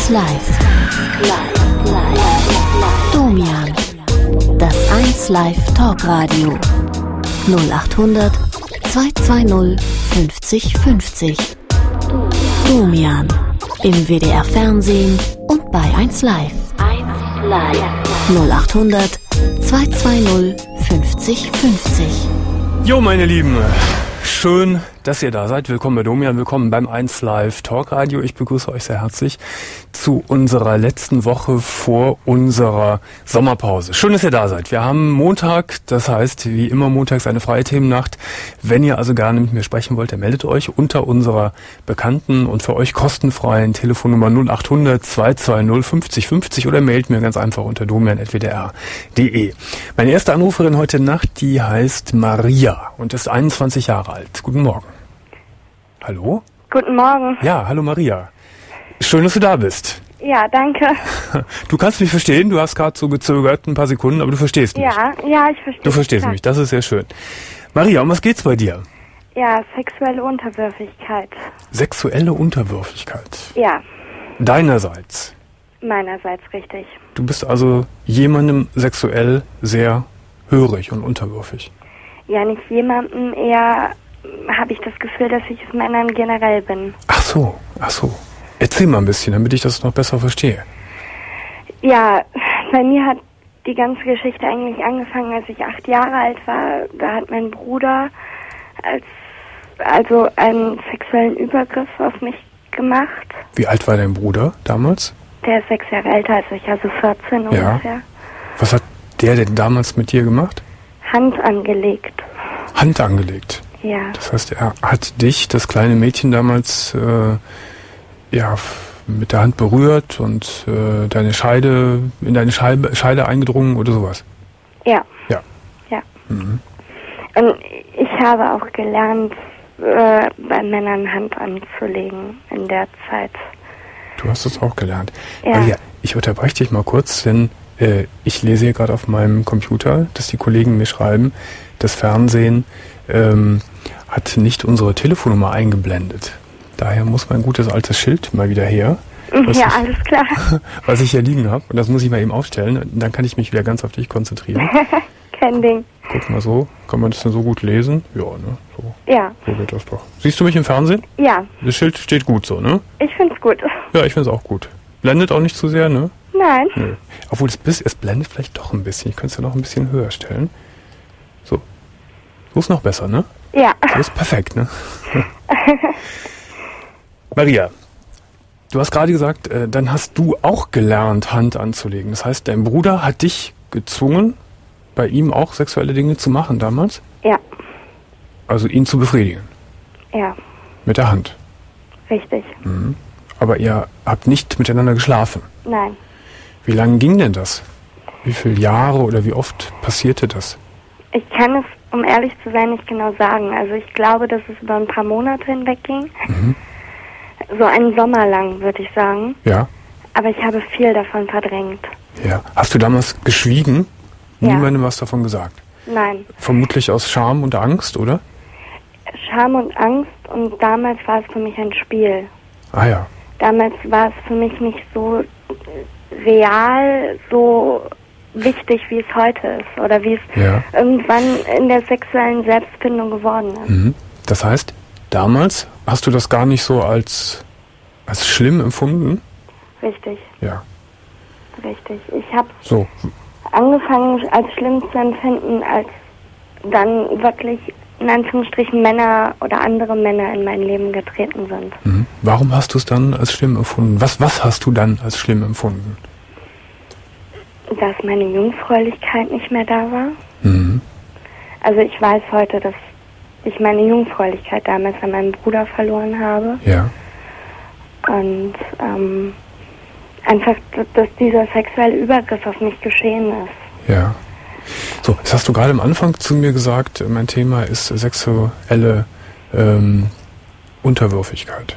Live. Domian. Das 1 Live Talkradio. 0800 220 50 50. Domian. Im WDR Fernsehen und bei 1 Live. 0800 220 50 50. Jo, meine Lieben, schön, dass ihr da seid. Willkommen bei Domian, willkommen beim 1 Live Talkradio. Ich begrüße euch sehr herzlich zu unserer letzten Woche vor unserer Sommerpause. Schön, dass ihr da seid. Wir haben Montag, das heißt wie immer montags eine freie Themennacht. Wenn ihr also gerne mit mir sprechen wollt, dann meldet euch unter unserer bekannten und für euch kostenfreien Telefonnummer 0800 220 50 50 oder mailt mir ganz einfach unter domian@wdr.de. Meine erste Anruferin heute Nacht, die heißt Maria und ist 21 Jahre alt. Guten Morgen. Hallo? Guten Morgen. Ja, hallo Maria. Schön, dass du da bist. Ja, danke. Du kannst mich verstehen, du hast gerade so gezögert, ein paar Sekunden, aber du verstehst mich. Ja, ich verstehe. Du verstehst mich, das ist sehr schön. Maria, um was geht's bei dir? Ja, sexuelle Unterwürfigkeit. Sexuelle Unterwürfigkeit? Ja. Deinerseits? Meinerseits, richtig. Du bist also jemandem sexuell sehr hörig und unterwürfig? Ja, nicht jemandem, eher habe ich das Gefühl, dass ich es Männern generell bin. Ach so. Erzähl mal ein bisschen, damit ich das noch besser verstehe. Ja, bei mir hat die ganze Geschichte eigentlich angefangen, als ich 8 Jahre alt war. Da hat mein Bruder also einen sexuellen Übergriff auf mich gemacht. Wie alt war dein Bruder damals? Der ist 6 Jahre älter als ich, also 14 ungefähr. Was hat der denn damals mit dir gemacht? Hand angelegt. Hand angelegt? Ja. Das heißt, er hat dich, das kleine Mädchen damals, mit der Hand berührt und in deine Scheide eingedrungen oder sowas? Ja. Ja. Mhm. Und ich habe auch gelernt, bei Männern Hand anzulegen in der Zeit. Du hast es auch gelernt. Ja. Maria, ich unterbreche dich mal kurz, denn ich lese hier gerade auf meinem Computer, dass die Kollegen mir schreiben, das Fernsehen hat nicht unsere Telefonnummer eingeblendet. Daher muss mein gutes altes Schild mal wieder her. Ja, alles klar. Was ich hier liegen habe. Und das muss ich mal eben aufstellen. Und dann kann ich mich wieder ganz auf dich konzentrieren. Kein Ding. Guck mal so. Kann man das denn so gut lesen? Ja, ne? So. Ja. So geht das doch. Siehst du mich im Fernsehen? Ja. Das Schild steht gut so, ne? Ich find's gut. Ja, ich find's auch gut. Blendet auch nicht zu sehr, ne? Nein. Nö. Obwohl es blendet vielleicht doch ein bisschen. Ich könnte es ja noch ein bisschen höher stellen. So. So ist noch besser, ne? Ja. So ist perfekt, ne? Maria, du hast gerade gesagt, dann hast du auch gelernt, Hand anzulegen. Das heißt, dein Bruder hat dich gezwungen, bei ihm auch sexuelle Dinge zu machen damals? Ja. Also ihn zu befriedigen? Ja. Mit der Hand? Richtig. Mhm. Aber ihr habt nicht miteinander geschlafen? Nein. Wie lange ging denn das? Wie viele Jahre oder wie oft passierte das? Ich kann es, um ehrlich zu sein, nicht genau sagen. Also ich glaube, dass es über ein paar Monate hinweg ging. Mhm. So einen Sommer lang, würde ich sagen. Ja. Aber ich habe viel davon verdrängt. Ja. Hast du damals geschwiegen? Ja. Niemandem was davon gesagt? Nein. Vermutlich aus Scham und Angst, oder? Scham und Angst, und damals war es für mich ein Spiel. Ah ja. Damals war es für mich nicht so real, so wichtig, wie es heute ist. Oder wie es irgendwann in der sexuellen Selbstfindung geworden ist. Mhm. Das heißt, damals hast du das gar nicht so als schlimm empfunden? Richtig. Ja. Richtig. Ich habe so angefangen als schlimm zu empfinden, als dann wirklich in Anführungsstrichen Männer oder andere Männer in mein Leben getreten sind. Mhm. Warum hast du es dann als schlimm empfunden? Was hast du dann als schlimm empfunden? Dass meine Jungfräulichkeit nicht mehr da war. Mhm. Also ich weiß heute, dass ich meine Jungfräulichkeit damals an meinen Bruder verloren habe. Ja. Und einfach, dass dieser sexuelle Übergriff auf mich geschehen ist. Ja. So, jetzt hast du gerade am Anfang zu mir gesagt, mein Thema ist sexuelle Unterwürfigkeit.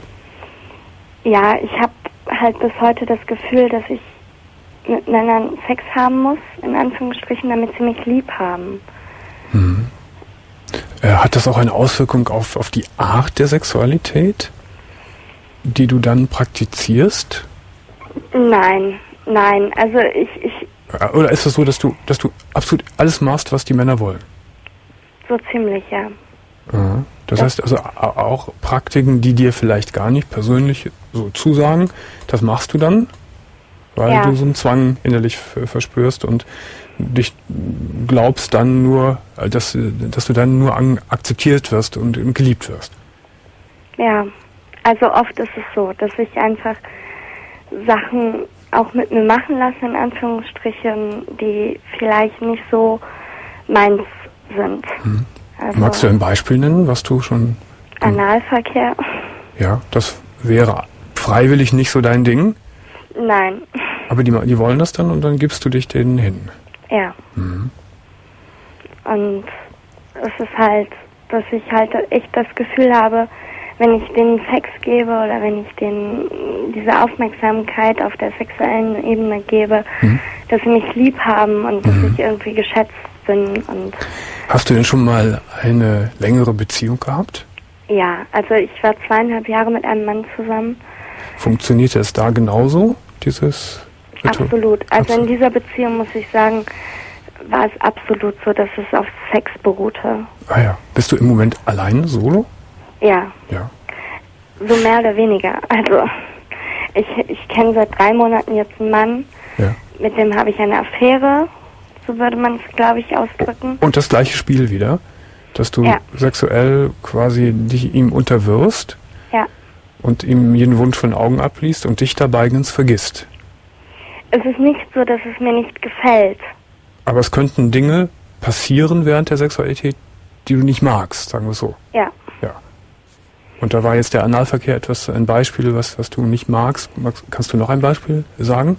Ja, ich habe halt bis heute das Gefühl, dass ich mit Männern Sex haben muss, in Anführungsstrichen, damit sie mich lieb haben. Mhm. Hat das auch eine Auswirkung auf die Art der Sexualität, die du dann praktizierst? Nein, also ich... Oder ist es so, dass du absolut alles machst, was die Männer wollen? So ziemlich, ja. Das heißt also auch Praktiken, die dir vielleicht gar nicht persönlich so zusagen, das machst du dann, weil du so einen Zwang innerlich verspürst und dich glaubst dann nur, dass du dann nur akzeptiert wirst und geliebt wirst. Ja, also oft ist es so, dass ich einfach Sachen auch mit mir machen lasse, in Anführungsstrichen, die vielleicht nicht so meins sind. Also magst du ein Beispiel nennen, was du schon... Analverkehr. Ja, das wäre freiwillig nicht so dein Ding? Nein. Aber die wollen das dann und dann gibst du dich denen hin? Ja. Und es ist halt, dass ich halt echt das Gefühl habe, wenn ich denen Sex gebe oder wenn ich denen diese Aufmerksamkeit auf der sexuellen Ebene gebe, dass sie mich lieb haben und dass ich irgendwie geschätzt bin. Und hast du denn schon mal eine längere Beziehung gehabt? Ja, also ich war 2,5 Jahre mit einem Mann zusammen. Funktionierte es da genauso, dieses Ritual? Absolut. Also in dieser Beziehung, muss ich sagen, war es absolut so, dass es auf Sex beruhte. Ah ja. Bist du im Moment alleine, solo? Ja. So mehr oder weniger. Also ich kenne seit 3 Monaten jetzt einen Mann, mit dem habe ich eine Affäre, so würde man es, glaube ich, ausdrücken. Und das gleiche Spiel wieder, dass du sexuell quasi dich ihm unterwirfst und ihm jeden Wunsch von Augen abliest und dich dabei ganz vergisst. Es ist nicht so, dass es mir nicht gefällt. Aber es könnten Dinge passieren während der Sexualität, die du nicht magst, sagen wir so. Ja. Und da war jetzt der Analverkehr ein Beispiel, was du nicht magst. Kannst du noch ein Beispiel sagen?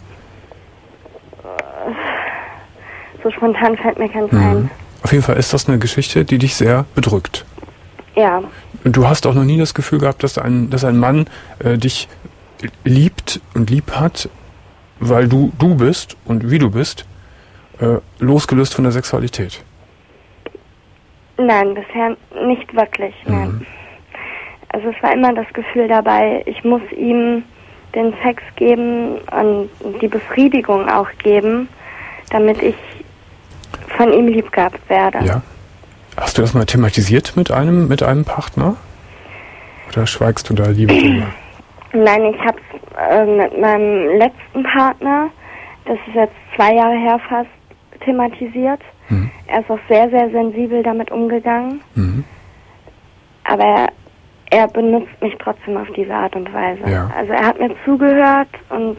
So spontan fällt mir keins ein. Auf jeden Fall ist das eine Geschichte, die dich sehr bedrückt. Ja. Und du hast auch noch nie das Gefühl gehabt, dass ein Mann dich liebt und lieb hat, weil du bist und wie du bist, losgelöst von der Sexualität. Nein, bisher nicht wirklich. Nein. Also es war immer das Gefühl dabei, ich muss ihm den Sex geben und die Befriedigung auch geben, damit ich von ihm lieb gehabt werde. Ja. Hast du das mal thematisiert mit einem Partner? Oder schweigst du da lieber drüber? Nein, ich habe es mit meinem letzten Partner, das ist jetzt 2 Jahre her fast, thematisiert. Er ist auch sehr, sehr sensibel damit umgegangen. Aber er benutzt mich trotzdem auf diese Art und Weise. Ja. Also er hat mir zugehört und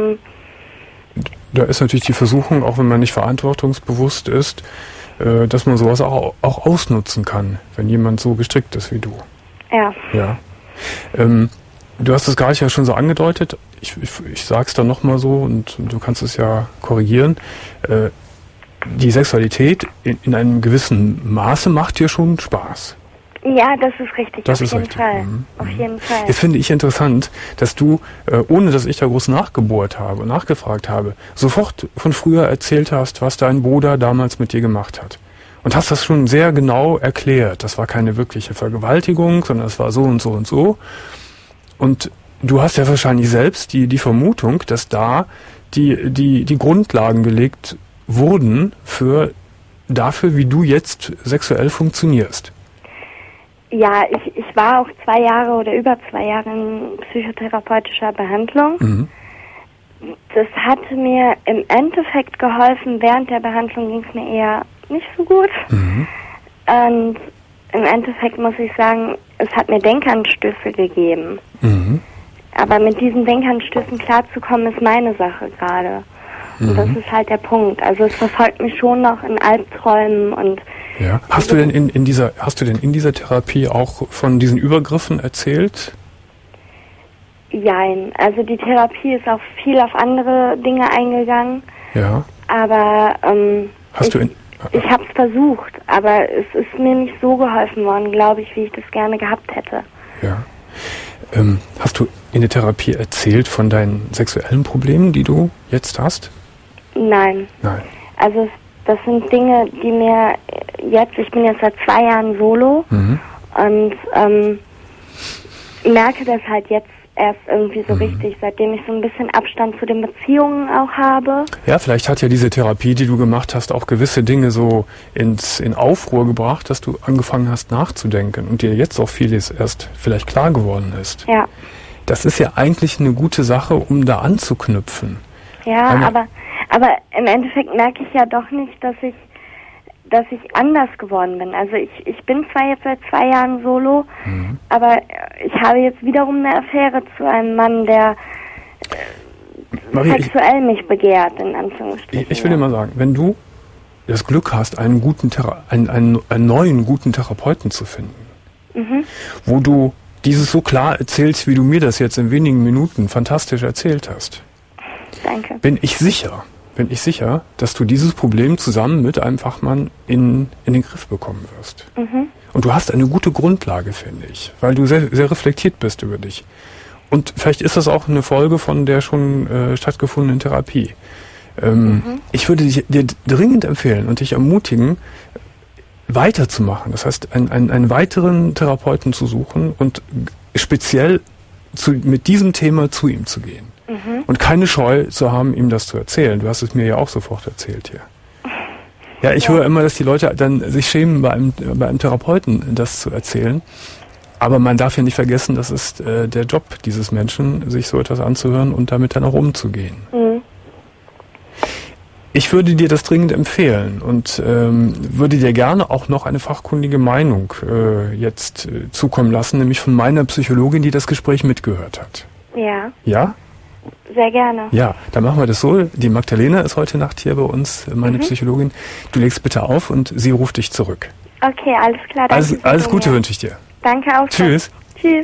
da ist natürlich die Versuchung, auch wenn man nicht verantwortungsbewusst ist, dass man sowas auch ausnutzen kann, wenn jemand so gestrickt ist wie du. Ja. Du hast es gerade ja schon so angedeutet, ich sag's dann nochmal so und du kannst es ja korrigieren. Die Sexualität in einem gewissen Maße macht dir schon Spaß. Ja, das ist richtig, auf jeden Fall. Auf jeden Fall. Jetzt finde ich interessant, dass du, ohne dass ich da groß nachgebohrt habe und nachgefragt habe, sofort von früher erzählt hast, was dein Bruder damals mit dir gemacht hat. Und hast das schon sehr genau erklärt. Das war keine wirkliche Vergewaltigung, sondern es war so und so und so. Und du hast ja wahrscheinlich selbst die Vermutung, dass da die Grundlagen gelegt wurden dafür, wie du jetzt sexuell funktionierst. Ja, ich war auch 2 Jahre oder über 2 Jahre in psychotherapeutischer Behandlung. Das hatte mir im Endeffekt geholfen. Während der Behandlung ging es mir eher nicht so gut. Und im Endeffekt muss ich sagen, es hat mir Denkanstöße gegeben. Aber mit diesen Denkanstößen klarzukommen, ist meine Sache gerade. Und das ist halt der Punkt. Also es verfolgt mich schon noch in Albträumen und ja. Hast du denn in dieser Therapie auch von diesen Übergriffen erzählt? Jein. Also die Therapie ist auch viel auf andere Dinge eingegangen. Ja. Aber ich habe es versucht, aber es ist mir nicht so geholfen worden, glaube ich, wie ich das gerne gehabt hätte. Ja. Hast du in der Therapie erzählt von deinen sexuellen Problemen, die du jetzt hast? Nein. Also das sind Dinge, die mir ich bin jetzt seit 2 Jahren solo und merke das halt jetzt erst irgendwie so richtig, seitdem ich so ein bisschen Abstand zu den Beziehungen auch habe. Ja, vielleicht hat ja diese Therapie, die du gemacht hast, auch gewisse Dinge so in Aufruhr gebracht, dass du angefangen hast nachzudenken und dir jetzt auch vieles erst vielleicht klar geworden ist. Ja. Das ist ja eigentlich eine gute Sache, um da anzuknüpfen. Ja, aber im Endeffekt merke ich ja doch nicht, dass ich anders geworden bin. Also ich bin zwar jetzt seit 2 Jahren solo, aber ich habe jetzt wiederum eine Affäre zu einem Mann, der Maria, sexuell mich begehrt, in Anführungsstrichen. Ich will dir mal sagen, wenn du das Glück hast, einen neuen guten Therapeuten zu finden, wo du dieses so klar erzählst, wie du mir das jetzt in wenigen Minuten fantastisch erzählt hast, Danke. bin ich sicher, dass du dieses Problem zusammen mit einem Fachmann in den Griff bekommen wirst. Und du hast eine gute Grundlage, finde ich, weil du sehr, sehr reflektiert bist über dich. Und vielleicht ist das auch eine Folge von der schon stattgefundenen Therapie. Ich würde dir dringend empfehlen und dich ermutigen, weiterzumachen. Das heißt, einen weiteren Therapeuten zu suchen und speziell mit diesem Thema zu ihm zu gehen. Und keine Scheu zu haben, ihm das zu erzählen. Du hast es mir ja auch sofort erzählt hier. Ja, ich höre immer, dass die Leute dann sich schämen, bei einem Therapeuten das zu erzählen. Aber man darf ja nicht vergessen, das ist der Job dieses Menschen, sich so etwas anzuhören und damit dann auch umzugehen. Ich würde dir das dringend empfehlen und würde dir gerne auch noch eine fachkundige Meinung jetzt zukommen lassen, nämlich von meiner Psychologin, die das Gespräch mitgehört hat. Ja. Ja? Sehr gerne. Ja, dann machen wir das so. Die Magdalena ist heute Nacht hier bei uns, meine Psychologin. Du legst bitte auf und sie ruft dich zurück. Okay, alles klar. Alles Gute wünsche ich dir. Danke auch. Tschüss. Tschüss.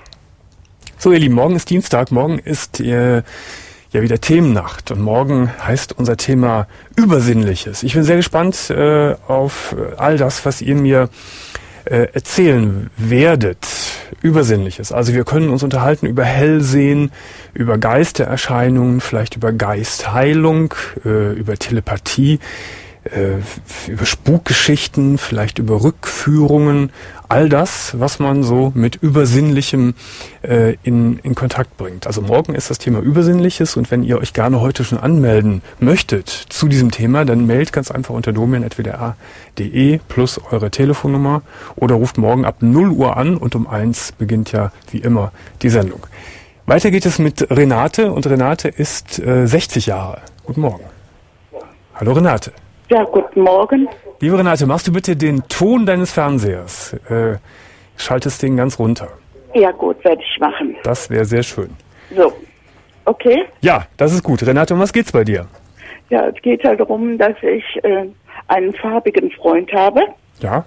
So, ihr Lieben, morgen ist Dienstag. Morgen ist ja wieder Themennacht. Und morgen heißt unser Thema Übersinnliches. Ich bin sehr gespannt auf all das, was ihr mir erzählen werdet. Übersinnliches. Also wir können uns unterhalten über Hellsehen, über Geistererscheinungen, vielleicht über Geistheilung, über Telepathie, über Spukgeschichten, vielleicht über Rückführungen, all das, was man so mit Übersinnlichem in Kontakt bringt. Also morgen ist das Thema Übersinnliches und wenn ihr euch gerne heute schon anmelden möchtet zu diesem Thema, dann meldet ganz einfach unter domian@wdr.de plus eure Telefonnummer oder ruft morgen ab 0 Uhr an und um 1 beginnt ja wie immer die Sendung. Weiter geht es mit Renate und Renate ist 60 Jahre. Guten Morgen. Hallo Renate. Ja, guten Morgen. Liebe Renate, machst du bitte den Ton deines Fernsehers? Schaltest den ganz runter. Ja gut, werde ich machen. Das wäre sehr schön. So, okay? Ja, das ist gut. Renate, um was geht's bei dir? Ja, es geht halt darum, dass ich einen farbigen Freund habe. Ja.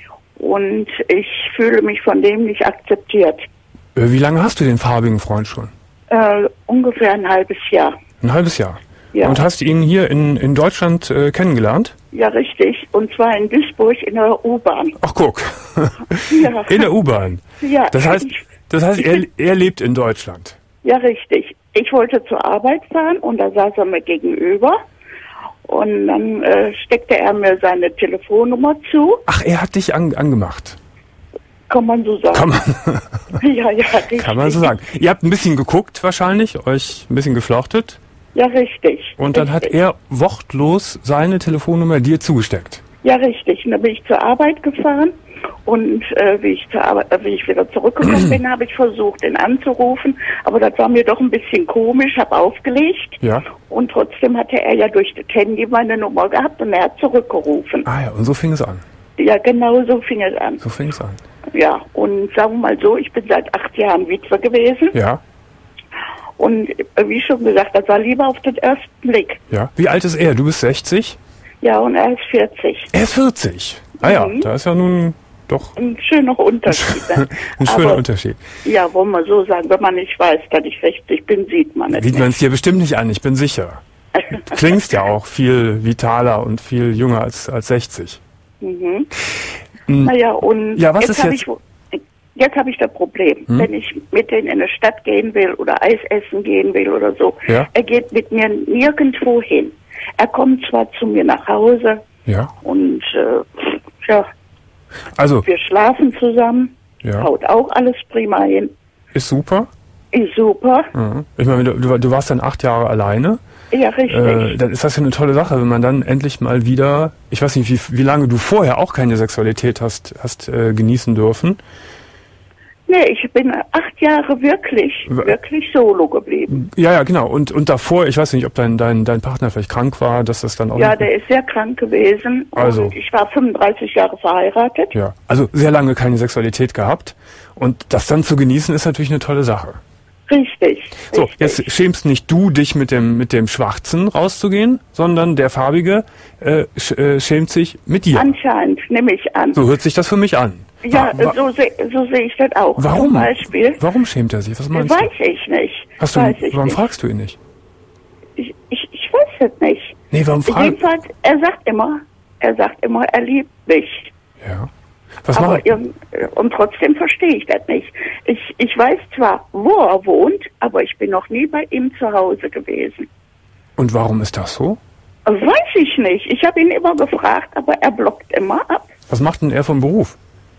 Und ich fühle mich von dem nicht akzeptiert. Wie lange hast du den farbigen Freund schon? Ungefähr ein halbes Jahr. Ein halbes Jahr? Ja. Und hast ihn hier in Deutschland kennengelernt? Ja, richtig. Und zwar in Duisburg in der U-Bahn. Ach, guck. Ja. In der U-Bahn? Ja. Das heißt er lebt in Deutschland? Ja, richtig. Ich wollte zur Arbeit fahren und da saß er mir gegenüber. Und dann steckte er mir seine Telefonnummer zu. Ach, er hat dich angemacht? Kann man so sagen. Ja, richtig. Kann man so sagen. Ihr habt ein bisschen geguckt wahrscheinlich, euch ein bisschen geflochtet. Ja, richtig. Und dann hat er wortlos seine Telefonnummer dir zugesteckt. Ja, richtig. Und dann bin ich zur Arbeit gefahren und wie ich wieder zurückgekommen bin, habe ich versucht, ihn anzurufen. Aber das war mir doch ein bisschen komisch, habe aufgelegt. Ja. Und trotzdem hatte er ja durch das Handy meine Nummer gehabt und er hat zurückgerufen. Ah ja, und so fing es an. Ja, genau so fing es an. So fing es an. Ja, und sagen wir mal so, ich bin seit 8 Jahren Witwe gewesen. Ja. Und wie schon gesagt, das war Liebe auf den ersten Blick. Ja. Wie alt ist er? Du bist 60? Ja, und er ist 40. Er ist 40? Ah ja, da ist ja nun doch... Ein schöner Unterschied. Ein schöner Unterschied. Ja, wollen wir so sagen, wenn man nicht weiß, dass ich 60 bin, sieht man es. Sieht man es dir bestimmt nicht an, ich bin sicher. Du klingst ja auch viel vitaler und viel jünger als 60. Mhm. Naja, und ja, was ist jetzt? Jetzt habe ich das Problem, wenn ich mit denen in eine Stadt gehen will oder Eis essen gehen will oder so. Ja? Er geht mit mir nirgendwo hin. Er kommt zwar zu mir nach Hause und also, wir schlafen zusammen, ja. haut auch alles prima hin. Ist super. Ist super. Ja. Ich meine, du warst dann 8 Jahre alleine. Ja, richtig. Dann ist das ja eine tolle Sache, wenn man dann endlich mal wieder, ich weiß nicht, wie lange du vorher auch keine Sexualität hast genießen dürfen. Nee, ich bin 8 Jahre wirklich solo geblieben. Ja, genau. Und davor, ich weiß nicht, ob dein Partner vielleicht krank war, dass das dann auch... Ja, der ist sehr krank gewesen. Also. Und ich war 35 Jahre verheiratet. Ja, also sehr lange keine Sexualität gehabt. Und das dann zu genießen, ist natürlich eine tolle Sache. Richtig. So, richtig. jetzt schämst nicht du dich mit dem Schwarzen rauszugehen, sondern der Farbige schämt sich mit dir. Anscheinend, nehme ich an. So hört sich das für mich an. Ja, so sehe ich das auch. Warum? Zum Beispiel. Warum schämt er sich? Was meinst Weiß ich nicht. Warum fragst du ihn nicht? Ich weiß es nicht. Nee, warum fragst du? Jedenfalls, er sagt immer, er liebt mich. Ja. Und trotzdem verstehe ich das nicht. Ich weiß zwar, wo er wohnt, aber ich bin noch nie bei ihm zu Hause gewesen. Und warum ist das so? Weiß ich nicht. Ich habe ihn immer gefragt, aber er blockt immer ab. Was macht denn er vom Beruf?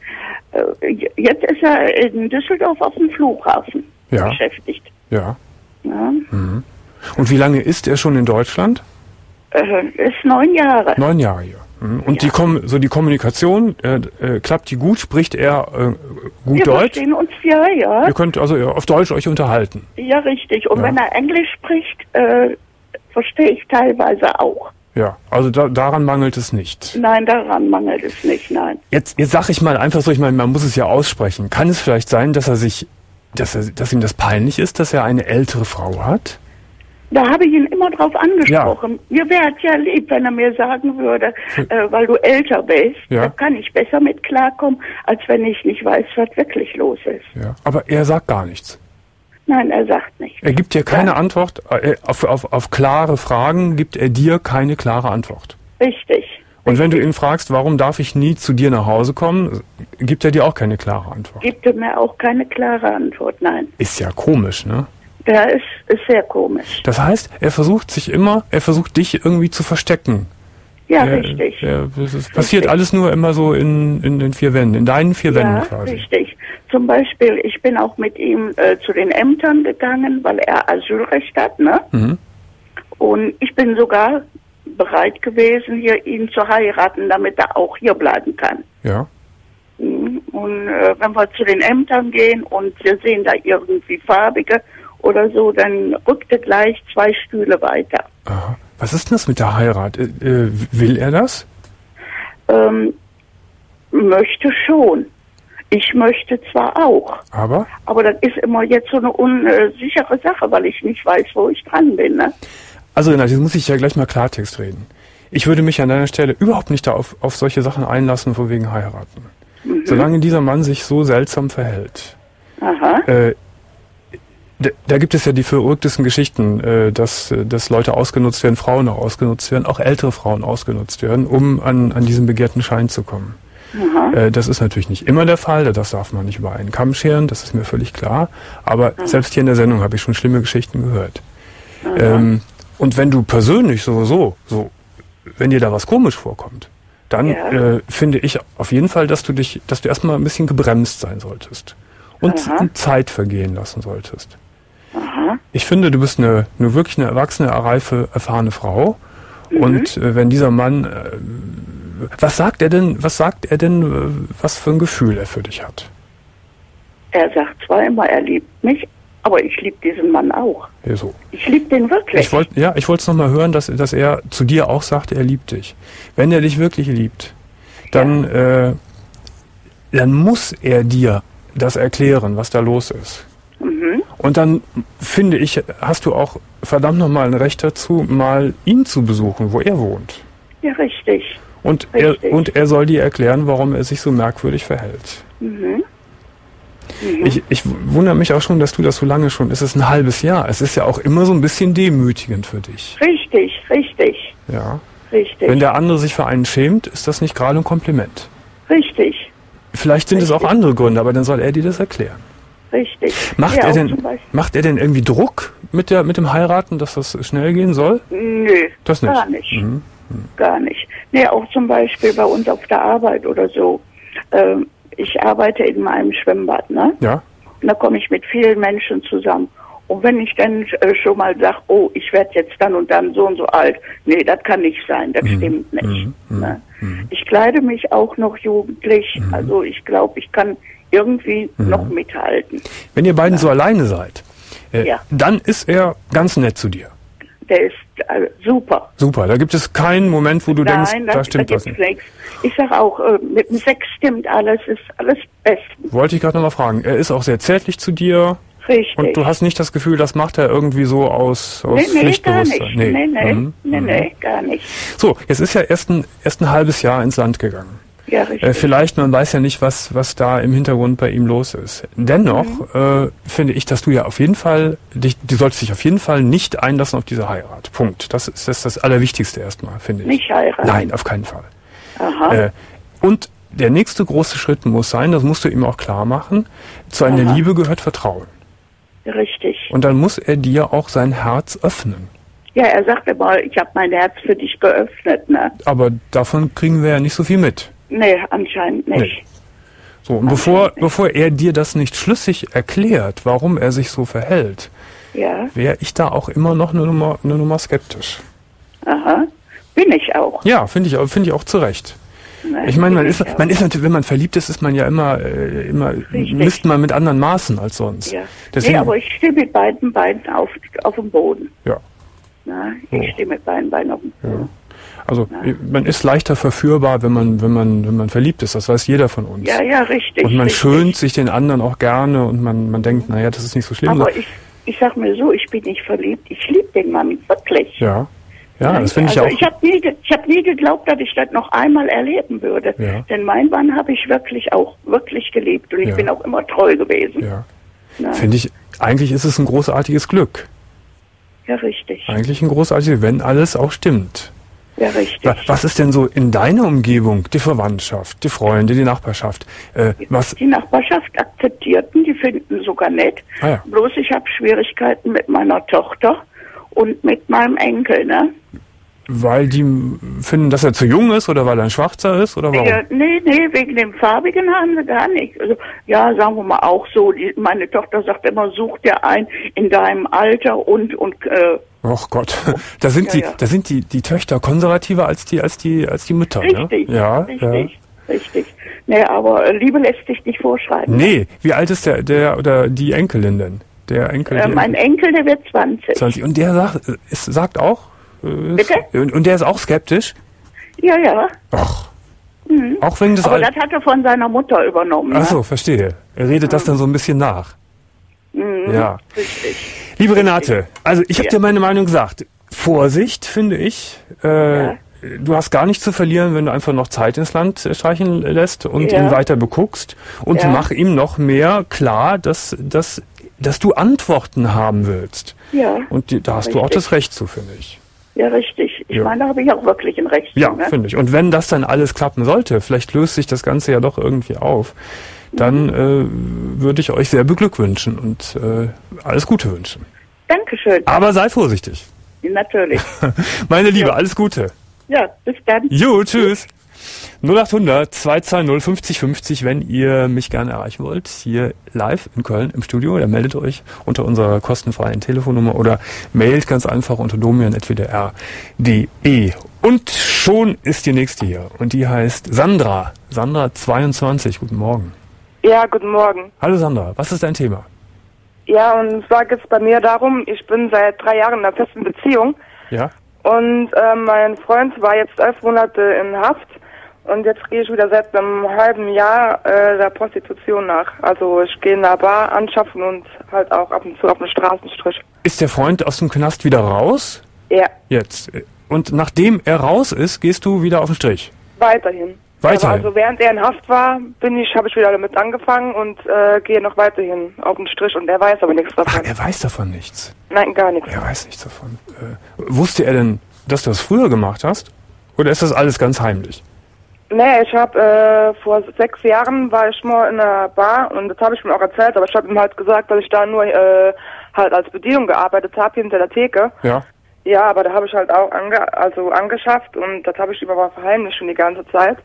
Jetzt ist er in Düsseldorf auf dem Flughafen beschäftigt. Ja. Ja. Mhm. Und wie lange ist er schon in Deutschland? Ist 9 Jahre. 9 Jahre hier. Mhm. Und ja. die Kommunikation, klappt die gut? Spricht er gut Wir Deutsch? verstehen uns, ja. Ihr könnt also auf Deutsch euch unterhalten? Ja, richtig. Und Ja. wenn er Englisch spricht, verstehe ich teilweise auch. Ja, also daran mangelt es nicht. Nein, daran mangelt es nicht, nein. Jetzt sag ich mal einfach so, ich meine, man muss es ja aussprechen. Kann es vielleicht sein, dass ihm das peinlich ist, dass er eine ältere Frau hat? Da habe ich ihn immer drauf angesprochen. Mir wäre es ja lieb, wenn er mir sagen würde, weil du älter bist, Ja. da kann ich besser mit klarkommen, als wenn ich nicht weiß, was wirklich los ist. Ja. Aber er sagt gar nichts. Nein, er sagt nichts. Er gibt dir keine Antwort, auf klare Fragen gibt er dir keine klare Antwort. Richtig. Und wenn du ihn fragst, warum darf ich nie zu dir nach Hause kommen, gibt er dir auch keine klare Antwort. Gibt er mir auch keine klare Antwort, nein. Ist ja komisch, ne? Der ist sehr komisch. Das heißt, er versucht dich irgendwie zu verstecken. Ja, richtig. Es passiert alles nur immer so in den 4 Wänden, in deinen 4 Wänden quasi. Richtig. Zum Beispiel, ich bin auch mit ihm zu den Ämtern gegangen, weil er Asylrecht hat, ne? Mhm. Und ich bin sogar bereit gewesen, hier ihn zu heiraten, damit er auch hier bleiben kann. Ja. Und wenn wir zu den Ämtern gehen und wir sehen da irgendwie Farbige oder so, dann rückt er gleich 2 Stühle weiter. Aha. Was ist denn das mit der Heirat? Will er das? Möchte schon. Ich möchte zwar auch. Aber das ist immer jetzt so eine unsichere Sache, weil ich nicht weiß, wo ich dran bin, ne? Also Renate, jetzt muss ich ja gleich mal Klartext reden. Ich würde mich an deiner Stelle überhaupt nicht auf solche Sachen einlassen, von wegen heiraten. Mhm. Solange dieser Mann sich so seltsam verhält. Aha. Da gibt es ja die verrücktesten Geschichten, dass Leute ausgenutzt werden, Frauen auch ausgenutzt werden, auch ältere Frauen ausgenutzt werden, um an diesen begehrten Schein zu kommen. Das ist natürlich nicht immer der Fall, das darf man nicht über einen Kamm scheren, das ist mir völlig klar. Aber selbst hier in der Sendung habe ich schon schlimme Geschichten gehört. Und wenn du persönlich sowieso, wenn dir da was komisch vorkommt, dann finde ich auf jeden Fall, dass du erstmal ein bisschen gebremst sein solltest und Zeit vergehen lassen solltest. Aha. Ich finde, du bist wirklich eine erwachsene, reife, erfahrene Frau. Und wenn dieser Mann, was sagt er denn, was für ein Gefühl er für dich hat? Er sagt zwar immer, er liebt mich, aber ich liebe diesen Mann auch. Ja, so. Ich liebe den wirklich. Ich wollte es nochmal hören, dass er zu dir auch sagt, er liebt dich. Wenn er dich wirklich liebt, dann muss er dir das erklären, was da los ist. Mhm. Und dann, finde ich, hast du auch verdammt nochmal ein Recht dazu, mal ihn zu besuchen, wo er wohnt. Ja, richtig. Und er soll dir erklären, warum er sich so merkwürdig verhält. Mhm. Ich wundere mich auch schon, dass du das so lange schon, es ist ein halbes Jahr. Es ist ja auch immer so ein bisschen demütigend für dich. Richtig. Ja. Richtig. Wenn der andere sich für einen schämt, ist das nicht gerade ein Kompliment. Richtig. Vielleicht sind es auch andere Gründe, aber dann soll er dir das erklären. Richtig. Macht er denn irgendwie Druck mit dem Heiraten, dass das schnell gehen soll? Nö, das nicht. Gar nicht. Gar nicht. Nee, auch zum Beispiel bei uns auf der Arbeit oder so. Ich arbeite in meinem Schwimmbad, ne? Ja. Und da komme ich mit vielen Menschen zusammen. Und wenn ich dann schon mal sage, oh, ich werde jetzt dann und dann so und so alt, nee, das kann nicht sein, das stimmt nicht. Ne? Ich kleide mich auch noch jugendlich, also ich glaube, ich kann irgendwie noch mithalten. Wenn ihr beiden so alleine seid, dann ist er ganz nett zu dir. Der ist super. Super, da gibt es keinen Moment, wo du denkst, da stimmt was nicht. Nichts. Ich sage auch, mit dem Sex stimmt alles, ist alles bestens. Wollte ich gerade nochmal fragen. Er ist auch sehr zärtlich zu dir. Richtig. Und du hast nicht das Gefühl, das macht er irgendwie so aus Pflichtbewusstsein? Nee, gar nicht. So, jetzt ist ja erst ein halbes Jahr ins Land gegangen. Ja, richtig. Vielleicht, man weiß ja nicht, was da im Hintergrund bei ihm los ist. Dennoch finde ich, dass du ja auf jeden Fall, du solltest dich auf jeden Fall nicht einlassen auf diese Heirat. Punkt. Das ist das Allerwichtigste erstmal, finde ich. Nicht heiraten? Nein, auf keinen Fall. Aha. Und der nächste große Schritt muss sein, das musst du ihm auch klar machen, zu einer Liebe gehört Vertrauen. Richtig. Und dann muss er dir auch sein Herz öffnen. Ja, er sagte mal, ich habe mein Herz für dich geöffnet, ne? Aber davon kriegen wir ja nicht so viel mit. Nee, anscheinend nicht. Nee. So, und bevor er dir das nicht schlüssig erklärt, warum er sich so verhält, wäre ich da auch immer noch eine Nummer skeptisch. Aha, bin ich auch. Ja, finde ich auch zu Recht. Nein, ich meine, man ist natürlich, wenn man verliebt ist, ist man ja immer misst man mit anderen Maßen als sonst. Ja. Deswegen, aber ich stehe mit beiden Beinen auf dem Boden. Ja. Na, ich stehe mit beiden Beinen auf dem Boden. Ja. Also man ist leichter verführbar, wenn man verliebt ist. Das weiß jeder von uns. Ja, richtig. Und man schönt sich den anderen auch gerne und man denkt, naja, das ist nicht so schlimm. Aber ich sag mir so, ich bin nicht verliebt. Ich liebe den Mann wirklich. Ja. Ja, das finde ich auch. Ich habe nie geglaubt, dass ich das noch einmal erleben würde. Ja. Denn mein Mann habe ich wirklich geliebt und ich bin auch immer treu gewesen. Ja. Finde ich, eigentlich ist es ein großartiges Glück. Ja, richtig. Eigentlich ein großartiges, wenn alles auch stimmt. Ja, richtig. Was ist denn so in deiner Umgebung, die Verwandtschaft, die Freunde, die Nachbarschaft? Die Nachbarschaft akzeptierten, die finden sogar nett. Bloß ich habe Schwierigkeiten mit meiner Tochter und mit meinem Enkel, ne? Weil die finden, dass er zu jung ist oder weil er ein Schwarzer ist oder warum? Nee, wegen dem Farbigen haben sie gar nicht. Also, ja, sagen wir mal auch so, meine Tochter sagt immer, such dir einen in deinem Alter und ach Gott, da sind die Töchter konservativer als die Mütter, richtig, ne? Ja, richtig. Nee, aber Liebe lässt sich nicht vorschreiben. Nee, wie alt ist der oder die Enkelin denn? Der Enkel? Mein Enkel, der wird 20. Und der sagt auch? Bitte? Und der ist auch skeptisch? Ja. Ach. Auch wegen des Aber das hat er von seiner Mutter übernommen. Ach so, verstehe. Er redet das dann so ein bisschen nach. Ja. Richtig. Liebe Renate, also ich habe dir meine Meinung gesagt. Vorsicht, finde ich. Du hast gar nichts zu verlieren, wenn du einfach noch Zeit ins Land streichen lässt und ihn weiter beguckst. Und mach ihm noch mehr klar, dass du Antworten haben willst. Ja. Und da hast du auch das Recht zu, finde ich. Ja, richtig. Ich meine, da habe ich auch wirklich ein Recht. Ja, finde ich. Und wenn das dann alles klappen sollte, vielleicht löst sich das Ganze ja doch irgendwie auf, dann würde ich euch sehr beglückwünschen und alles Gute wünschen. Dankeschön. Aber sei vorsichtig. Natürlich. Meine Liebe, alles Gute. Ja, bis dann. Jo, tschüss. 0800 220 50 50, wenn ihr mich gerne erreichen wollt, hier live in Köln im Studio, dann meldet euch unter unserer kostenfreien Telefonnummer oder mailt ganz einfach unter domian@wdr.de. Und schon ist die nächste hier und die heißt Sandra. Sandra 22, guten Morgen. Ja, guten Morgen. Hallo Sandra, was ist dein Thema? Ja, und zwar geht es bei mir darum, ich bin seit 3 Jahren in einer festen Beziehung. Ja. Und mein Freund war jetzt 11 Monate in Haft. Und jetzt gehe ich wieder seit einem halben Jahr der Prostitution nach. Also ich gehe in einer Bar anschaffen und halt auch ab und zu auf einen Straßenstrich. Ist der Freund aus dem Knast wieder raus? Ja. Jetzt. Und nachdem er raus ist, gehst du wieder auf den Strich? Weiterhin. Also während er in Haft war, habe ich wieder damit angefangen und gehe noch weiterhin auf den Strich. Und er weiß aber nichts davon. Ach, er weiß davon nichts? Nein, gar nichts. Er weiß nichts davon. Wusste er denn, dass du das früher gemacht hast? Oder ist das alles ganz heimlich? Nee, ich habe vor 6 Jahren war ich mal in einer Bar und das habe ich mir auch erzählt, aber ich habe ihm halt gesagt, dass ich da nur halt als Bedienung gearbeitet habe hinter der Theke. Ja. Ja, aber da habe ich halt auch angeschafft und das habe ich ihm aber verheimlicht schon die ganze Zeit.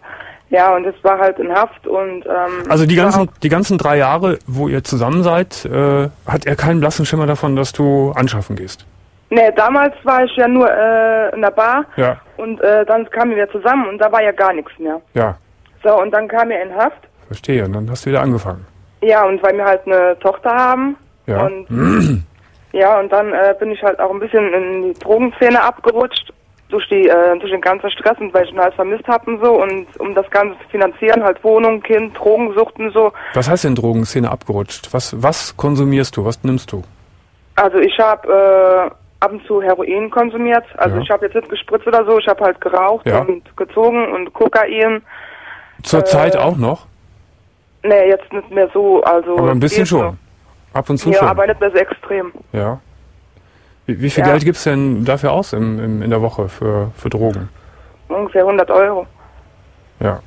Ja, und das war halt in Haft und... also die ganzen 3 Jahre, wo ihr zusammen seid, hat er keinen blassen Schimmer davon, dass du anschaffen gehst? Nee, damals war ich ja nur in der Bar und dann kamen wir zusammen und da war ja gar nichts mehr. Ja. So, und dann kam er in Haft. Verstehe, und dann hast du wieder angefangen. Ja, und weil wir halt eine Tochter haben. Ja. Und, ja, und dann bin ich halt auch ein bisschen in die Drogenszene abgerutscht. Durch den ganzen Stress und weil ich ihn halt vermisst habe und so. Und um das Ganze zu finanzieren, halt Wohnung, Kind, Drogensucht und so. Was heißt denn Drogenszene abgerutscht? Was konsumierst du? Was nimmst du? Also ich habe ab und zu Heroin konsumiert. Also ich habe jetzt nicht gespritzt oder so. Ich habe halt geraucht und gezogen und Kokain. Zur Zeit auch noch? Nee, jetzt nicht mehr so. Also aber ein bisschen schon. So. Ab und zu ja, schon. aber nicht mehr so extrem. Ja. Wie viel Geld gibt's denn dafür aus in der Woche für Drogen? Ungefähr 100 €. Ja.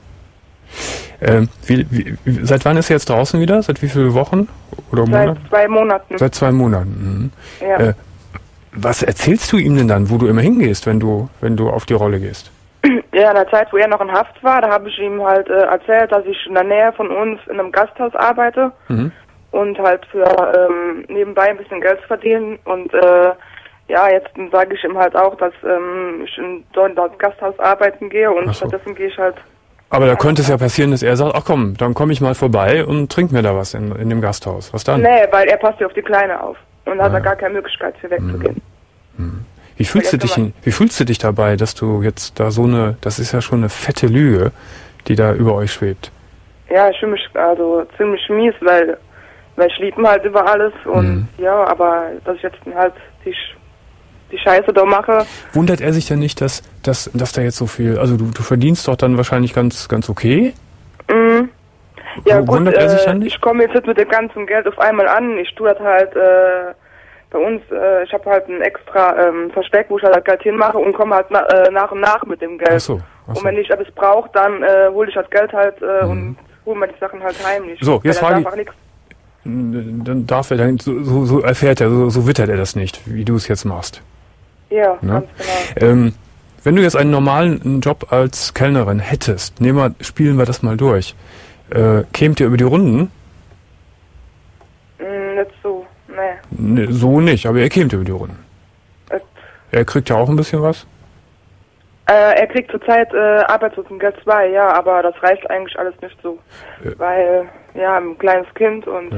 Seit wann ist er jetzt draußen wieder? Seit wie vielen Wochen? Oder Monaten? Seit 2 Monaten. Seit 2 Monaten. Mhm. Ja. Was erzählst du ihm denn dann, wo du immer hingehst, wenn du auf die Rolle gehst? Ja, in der Zeit, wo er noch in Haft war, da habe ich ihm halt erzählt, dass ich in der Nähe von uns in einem Gasthaus arbeite und halt für nebenbei ein bisschen Geld verdienen und jetzt sage ich ihm halt auch, dass ich in dort Gasthaus arbeiten gehe und stattdessen gehe ich halt... Aber da könnte es ja passieren, dass er sagt, ach komm, dann komme ich mal vorbei und trink mir da was in dem Gasthaus. Was dann? Nee, weil er passt ja auf die Kleine auf und hat da gar keine Möglichkeit für wegzugehen. Wie fühlst du dich dabei, dass du jetzt da das ist ja schon eine fette Lüge, die da über euch schwebt? Ja, ich fühle mich also ziemlich mies, weil ich liebe ihn halt über alles und aber dass ich jetzt halt die Scheiße da mache. Wundert er sich denn nicht, dass da jetzt so viel, also du verdienst doch dann wahrscheinlich ganz okay? Ja gut, wundert er sich dann nicht? Ich komme jetzt nicht mit dem ganzen Geld auf einmal an, ich tue das halt bei uns, ich habe halt ein extra Versteck, wo ich halt Geld hinmache und komme halt nach und nach mit dem Geld. Ach so. Und wenn ich etwas brauche, dann hole ich das Geld halt und hole mir die Sachen halt heimlich. So, jetzt frage ich, dann darf er, so erfährt er, so wittert er das nicht, wie du es jetzt machst. Ja, ne? Ganz genau. Wenn du jetzt einen normalen Job als Kellnerin hättest, spielen wir das mal durch, kämt ihr über die Runden? Nicht so, nee. So nicht, aber er kämt über die Runden. Er kriegt ja auch ein bisschen was? Er kriegt zurzeit Arbeitslosengeld 2, ja, aber das reicht eigentlich alles nicht so. Weil, ein kleines Kind und...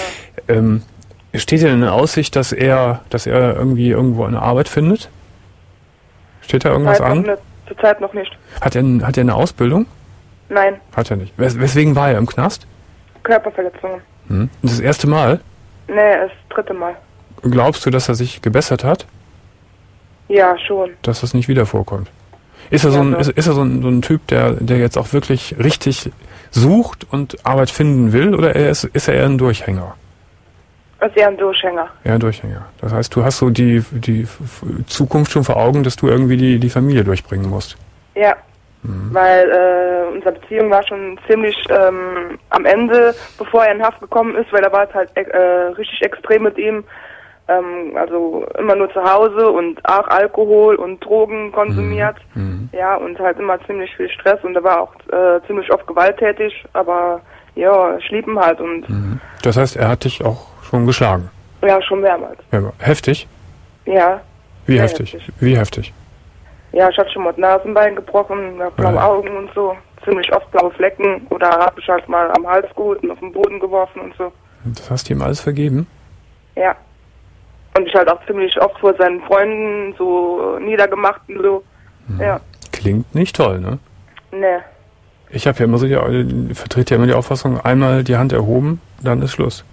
Steht denn in Aussicht, dass er irgendwie irgendwo eine Arbeit findet? Steht da irgendwas an? Zurzeit noch nicht. Hat er eine Ausbildung? Nein. Hat er nicht. Weswegen war er im Knast? Körperverletzungen. Das erste Mal? Nee, das 3. Mal. Glaubst du, dass er sich gebessert hat? Ja, schon. Dass das nicht wieder vorkommt? Ist er so ein Typ, der jetzt auch wirklich richtig sucht und Arbeit finden will, oder ist er eher ein Durchhänger? Ist eher ein Durchhänger. Ja, ein Durchhänger. Das heißt, du hast so die Zukunft schon vor Augen, dass du irgendwie die Familie durchbringen musst. Ja, weil unsere Beziehung war schon ziemlich am Ende, bevor er in Haft gekommen ist, weil er war halt richtig extrem mit ihm. Also immer nur zu Hause und auch Alkohol und Drogen konsumiert. Ja, und halt immer ziemlich viel Stress und er war auch ziemlich oft gewalttätig, aber ja, ich liebe ihn halt und... Das heißt, er hat dich auch schon geschlagen? Ja, schon mehrmals. Ja, heftig? Ja. Wie heftig? Wie heftig? Ja, ich hatte schon mal das Nasenbein gebrochen, blaue Augen und so. Ziemlich oft blaue Flecken oder habe ich halt mal am Hals geholt und auf den Boden geworfen und so. Das hast du ihm alles vergeben? Ja. Und ich halt auch ziemlich oft vor seinen Freunden so niedergemacht und so. Ja. Klingt nicht toll, ne? Nee. Ich habe ja immer vertrete ja immer die Auffassung, einmal die Hand erhoben, dann ist Schluss.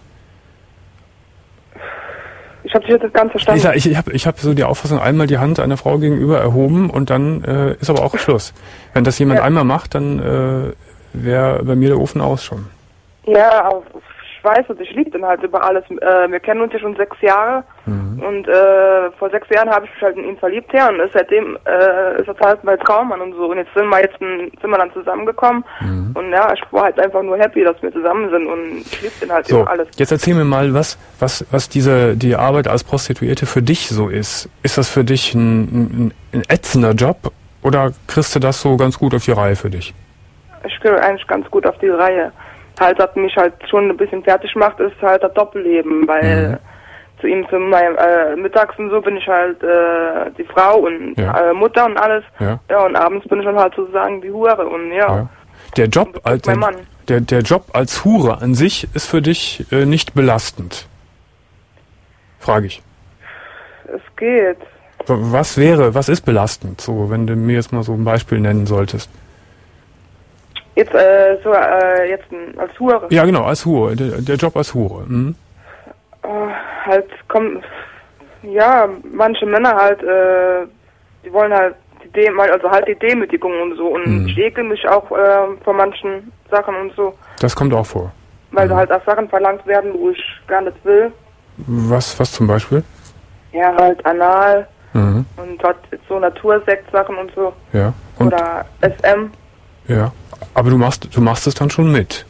Ich habe dich jetzt ganz verstanden. Ich hab so die Auffassung, einmal die Hand einer Frau gegenüber erhoben und dann ist aber auch Schluss. Wenn das jemand einmal macht, dann wäre bei mir der Ofen aus schon. Ja, aber ich weiß nicht, ich liebe den halt über alles. Wir kennen uns ja schon 6 Jahre und vor 6 Jahren habe ich mich halt in ihn verliebt, ja, und seitdem ist das halt mein Traummann und so. Und jetzt sind wir dann zusammengekommen und ja, ich war halt einfach nur happy, dass wir zusammen sind und ich liebe den halt so, über alles. Jetzt erzähl mir mal, was die Arbeit als Prostituierte für dich so ist. Ist das für dich ein ätzender Job oder kriegst du das so ganz gut auf die Reihe für dich? ich gehe eigentlich ganz gut auf die Reihe. Halt, was mich halt schon ein bisschen fertig macht, ist halt das Doppelleben, weil zu meinem mittags und so bin ich halt die Frau und Mutter und alles. Ja. Ja, und abends bin ich dann halt sozusagen die Hure und ja. Der Job als Hure an sich ist für dich nicht belastend. Frage ich. Es geht. Was ist belastend, so, wenn du mir jetzt mal so ein Beispiel nennen solltest? Jetzt, jetzt als Hure? Ja, genau, als Hure, der Job als Hure. Mhm. Halt kommt, ja, manche Männer halt, die wollen halt die Demütigung und so und ich ekel mich auch vor manchen Sachen und so. Das kommt auch vor. Weil da halt auch Sachen verlangt werden, wo ich gar nicht will. Was zum Beispiel? Ja, halt anal und halt so Natursekt-Sachen und so. Ja. Und oder SM. Ja. Aber du machst es dann schon mit.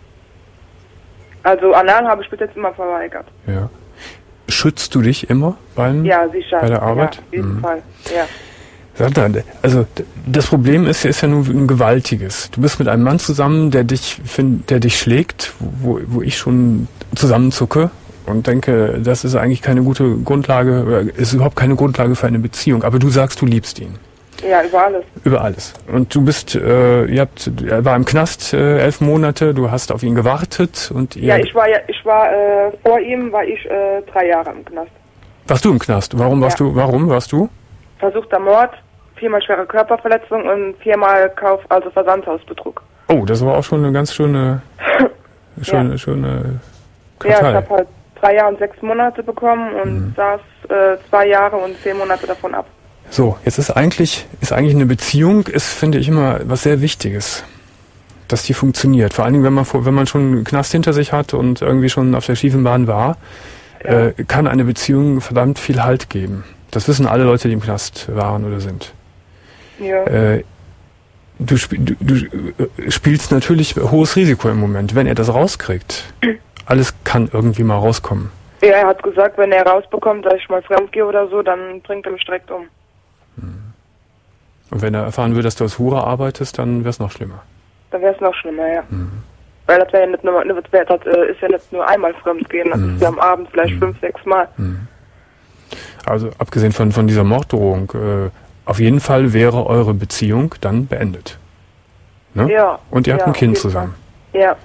Also anal habe ich bis jetzt immer verweigert. Ja. Schützt du dich immer bei der Arbeit? Ja, auf jeden Fall, ja. Also das Problem ist ja nur ein gewaltiges. Du bist mit einem Mann zusammen, der dich schlägt, wo ich schon zusammenzucke und denke, das ist eigentlich keine gute Grundlage, oder ist überhaupt keine Grundlage für eine Beziehung. Aber du sagst, du liebst ihn. Ja, über alles. Über alles. Und du bist, er war im Knast 11 Monate, du hast auf ihn gewartet und ich war vor ihm war ich 3 Jahre im Knast. Warst du im Knast? Warum warst du? Versuchter Mord, 4-mal schwere Körperverletzung und 4-mal Versandhausbetrug. Oh, das war auch schon eine ganz schöne Kartei. Ja, ich habe halt 3 Jahre und 6 Monate bekommen und saß 2 Jahre und 10 Monate davon ab. So, jetzt ist eigentlich eine Beziehung, finde ich immer was sehr Wichtiges, dass die funktioniert. Vor allen Dingen, wenn man schon einen Knast hinter sich hat und irgendwie schon auf der schiefen Bahn war, kann eine Beziehung verdammt viel Halt geben. Das wissen alle Leute, die im Knast waren oder sind. Ja. Du spielst natürlich hohes Risiko im Moment, wenn er das rauskriegt. Alles kann irgendwie mal rauskommen. Ja, er hat gesagt, wenn er rausbekommt, dass ich mal fremd gehe oder so, dann bringt er mich direkt um. Und wenn er erfahren würde, dass du als Hure arbeitest, dann wäre es noch schlimmer. Dann wäre es noch schlimmer, ja. Weil das wäre ja nicht nur, ist ja nicht nur einmal fremd gehen, das ist ja am Abend vielleicht 5, 6 Mal. Also abgesehen von dieser Morddrohung, auf jeden Fall wäre eure Beziehung dann beendet. Ne? Ja. Und ihr habt ein Kind zusammen. Fall. Ja.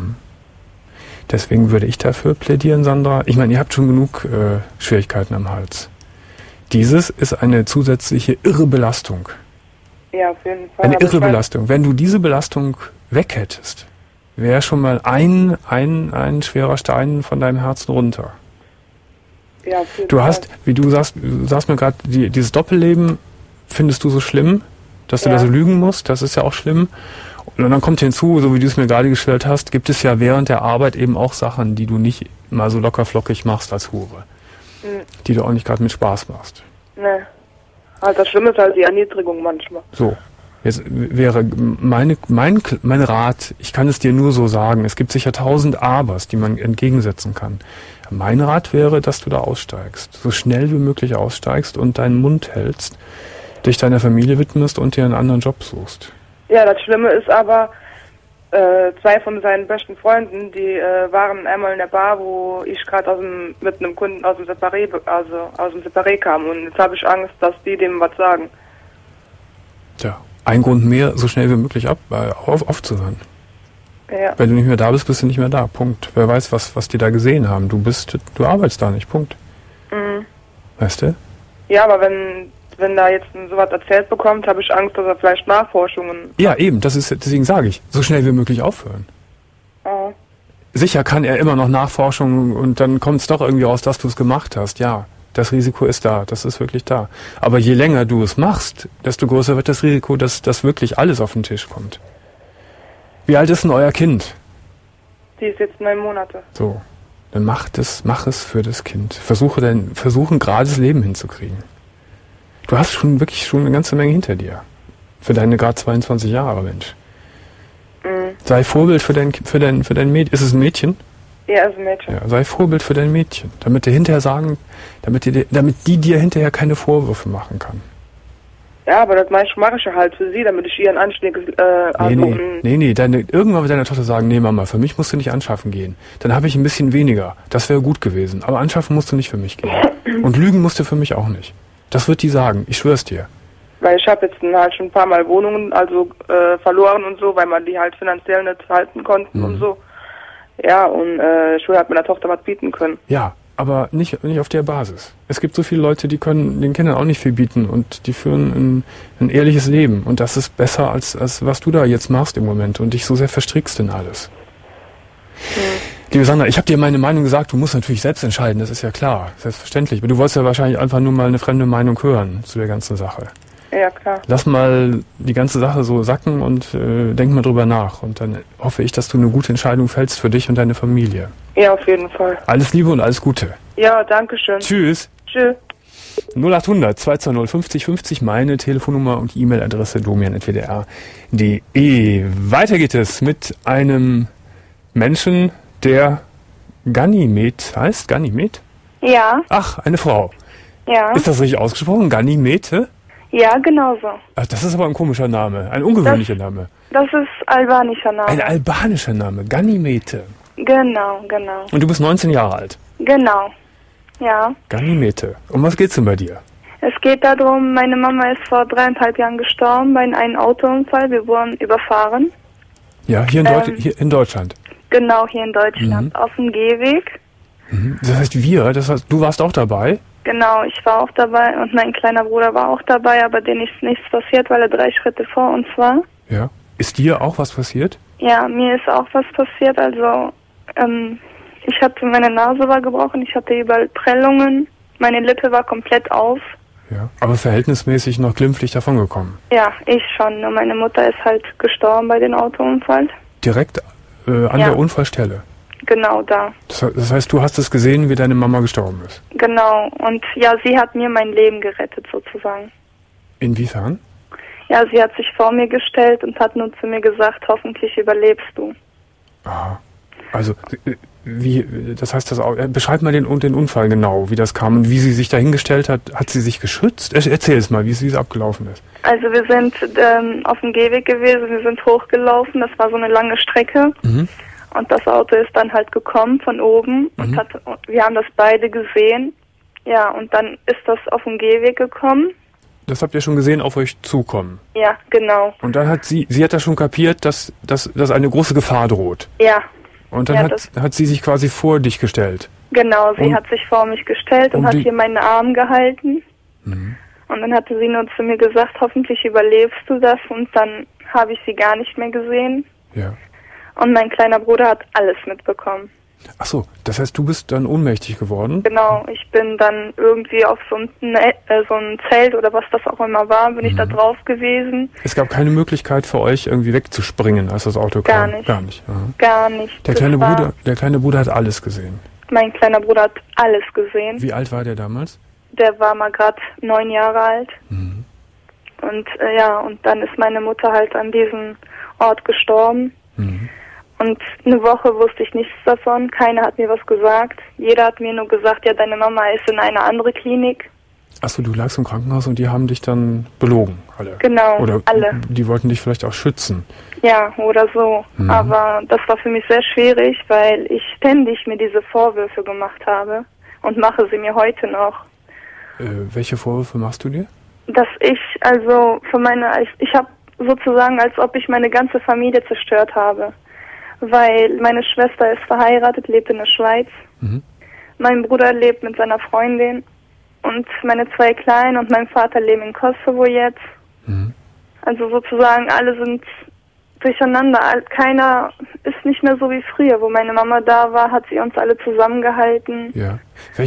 Deswegen würde ich dafür plädieren, Sandra. Ich meine, ihr habt schon genug Schwierigkeiten am Hals. Dieses ist eine zusätzliche irre Belastung. Ja, auf jeden Fall. Eine irre Belastung. Wenn du diese Belastung weg hättest, wäre schon mal ein schwerer Stein von deinem Herzen runter. Ja, auf jeden du Fall. hast, wie du sagst mir gerade, dieses Doppelleben findest du so schlimm, dass du da so lügen musst. Das ist ja auch schlimm. Und dann kommt hinzu, so wie du es mir gerade geschildert hast, gibt es ja während der Arbeit eben auch Sachen, die du nicht mal so locker flockig machst als Hure. Die du auch nicht gerade mit Spaß machst. Ne. Also das Schlimme ist halt die Erniedrigung manchmal. So. Jetzt wäre mein Rat, ich kann es dir nur so sagen, es gibt sicher 1000 Abers, die man entgegensetzen kann. Mein Rat wäre, dass du da aussteigst. So schnell wie möglich aussteigst und deinen Mund hältst, dich deiner Familie widmest und dir einen anderen Job suchst. Ja, das Schlimme ist aber, 2 von seinen besten Freunden, die waren einmal in der Bar, wo ich gerade mit einem Kunden aus dem Separé kam. Und jetzt habe ich Angst, dass die dem was sagen. Tja, ein Grund mehr, so schnell wie möglich aufzuhören. Ja. Wenn du nicht mehr da bist, bist du nicht mehr da. Punkt. Wer weiß, was die da gesehen haben. Du arbeitest da nicht. Punkt. Weißt du? Ja, aber wenn da jetzt sowas erzählt bekommt, habe ich Angst, dass er vielleicht Nachforschungen... Ja, eben, deswegen sage ich, so schnell wie möglich aufhören. Oh. Sicher kann er immer noch Nachforschungen und dann kommt es doch irgendwie raus, dass du es gemacht hast. Ja, das Risiko ist da, das ist wirklich da. Aber je länger du es machst, desto größer wird das Risiko, dass das wirklich alles auf den Tisch kommt. Wie alt ist denn euer Kind? Die ist jetzt 9 Monate. So, dann mach es für das Kind. Versuche ein gerades Leben hinzukriegen. Du hast schon eine ganze Menge hinter dir. Für deine gerade 22 Jahre, Mensch. Sei Vorbild für dein Mädchen. Ist es ein Mädchen? Ja, ist ein Mädchen. Ja, sei Vorbild für dein Mädchen. Damit die dir hinterher keine Vorwürfe machen kann. Ja, aber das mache ich ja halt für sie, damit ich ihren anständiges... Nee, irgendwann wird deine Tochter sagen, nee Mama, für mich musst du nicht anschaffen gehen. Dann habe ich ein bisschen weniger. Das wäre gut gewesen. Aber anschaffen musst du nicht für mich gehen. Und lügen musst du für mich auch nicht. Das wird die sagen, ich schwör's dir. Weil ich habe jetzt halt schon ein paar Mal Wohnungen verloren und so, weil man die halt finanziell nicht halten konnten und so. Ja, und ich will halt meiner Tochter was bieten können. Ja, aber nicht auf der Basis. Es gibt so viele Leute, die können den Kindern auch nicht viel bieten und die führen ein ehrliches Leben. Und das ist besser, als was du da jetzt machst im Moment und dich so sehr verstrickst in alles. Liebe Sandra, ich habe dir meine Meinung gesagt, du musst natürlich selbst entscheiden, das ist ja klar, selbstverständlich. Aber du wolltest ja wahrscheinlich einfach nur mal eine fremde Meinung hören zu der ganzen Sache. Ja, klar. Lass mal die ganze Sache so sacken und denk mal drüber nach. Und dann hoffe ich, dass du eine gute Entscheidung fällst für dich und deine Familie. Ja, auf jeden Fall. Alles Liebe und alles Gute. Ja, danke schön. Tschüss. Tschüss. 0800 220 50 50, meine Telefonnummer und E-Mail-Adresse domian@wdr.de. Weiter geht es mit einem Menschen, der Ganymed heißt. Ganymed? Ja. Ach, eine Frau. Ja. Ist das richtig ausgesprochen? Ganymede? Ja, genau so. Ach, das ist aber ein komischer Name, ein ungewöhnlicher Name. Das ist albanischer Name. Ein albanischer Name, Ganymede. Genau. Und du bist 19 Jahre alt? Genau. Ja. Ganymede. Um was geht's denn bei dir? Es geht darum, meine Mama ist vor 3,5 Jahren gestorben bei einem Autounfall. Wir wurden überfahren. Ja, hier in Deutschland? Genau, hier in Deutschland, auf dem Gehweg. Das heißt du warst auch dabei? Genau, ich war auch dabei und mein kleiner Bruder war auch dabei, aber denen ist nichts passiert, weil er 3 Schritte vor uns war. Ja. Ist dir auch was passiert? Ja, mir ist auch was passiert. Also, meine Nase war gebrochen, ich hatte überall Prellungen, meine Lippe war komplett auf. Ja, aber verhältnismäßig noch glimpflich davongekommen? Ja, ich schon. Nur meine Mutter ist halt gestorben bei dem Autounfall. Direkt an der Unfallstelle? Genau, da. Das heißt, du hast es gesehen, wie deine Mama gestorben ist? Genau. Und ja, sie hat mir mein Leben gerettet, sozusagen. Inwiefern? Ja, sie hat sich vor mir gestellt und hat nur zu mir gesagt, hoffentlich überlebst du. Aha. Also, das heißt das auch, beschreib mal den Unfall genau, wie das kam und wie sie sich dahingestellt hat. Hat sie sich geschützt? Erzähl es mal, wie es abgelaufen ist. Also wir sind auf dem Gehweg gewesen, wir sind hochgelaufen, das war so eine lange Strecke. Und das Auto ist dann halt gekommen von oben und wir haben das beide gesehen. Ja, und dann ist das auf den Gehweg gekommen. Das habt ihr schon gesehen, auf euch zukommen? Ja, genau. Und dann hat sie hat ja schon kapiert, dass eine große Gefahr droht. Ja. Und dann hat sie sich quasi vor dich gestellt. Genau, sie hat sich vor mich gestellt und hat hier meinen Arm gehalten. Und dann hatte sie nur zu mir gesagt, hoffentlich überlebst du das. Und dann habe ich sie gar nicht mehr gesehen. Ja. Und mein kleiner Bruder hat alles mitbekommen. Ach so, das heißt, du bist dann ohnmächtig geworden? Genau, ich bin dann irgendwie auf so ein Zelt oder was das auch immer war, bin ich da drauf gewesen. Es gab keine Möglichkeit für euch, irgendwie wegzuspringen, als das Auto kam? Gar nicht. Aha. Gar nicht. Der kleine Bruder hat alles gesehen? Mein kleiner Bruder hat alles gesehen. Wie alt war der damals? Der war mal gerade 9 Jahre alt. Und und dann ist meine Mutter halt an diesem Ort gestorben. Und eine Woche wusste ich nichts davon. Keiner hat mir was gesagt. Jeder hat mir nur gesagt, ja, deine Mama ist in eine andere Klinik. Achso, du lagst im Krankenhaus und die haben dich dann belogen, alle? Genau, oder alle. Die wollten dich vielleicht auch schützen. Ja, oder so. Aber das war für mich sehr schwierig, weil ich ständig mir diese Vorwürfe gemacht habe und mache sie mir heute noch. Welche Vorwürfe machst du dir? Dass ich ich habe sozusagen, als ob ich meine ganze Familie zerstört habe. Weil meine Schwester ist verheiratet, lebt in der Schweiz. Mein Bruder lebt mit seiner Freundin. Und meine 2 Kleinen und mein Vater leben in Kosovo jetzt. Also sozusagen alle sind durcheinander. Keiner ist nicht mehr so wie früher. Wo meine Mama da war, hat sie uns alle zusammengehalten. Ja.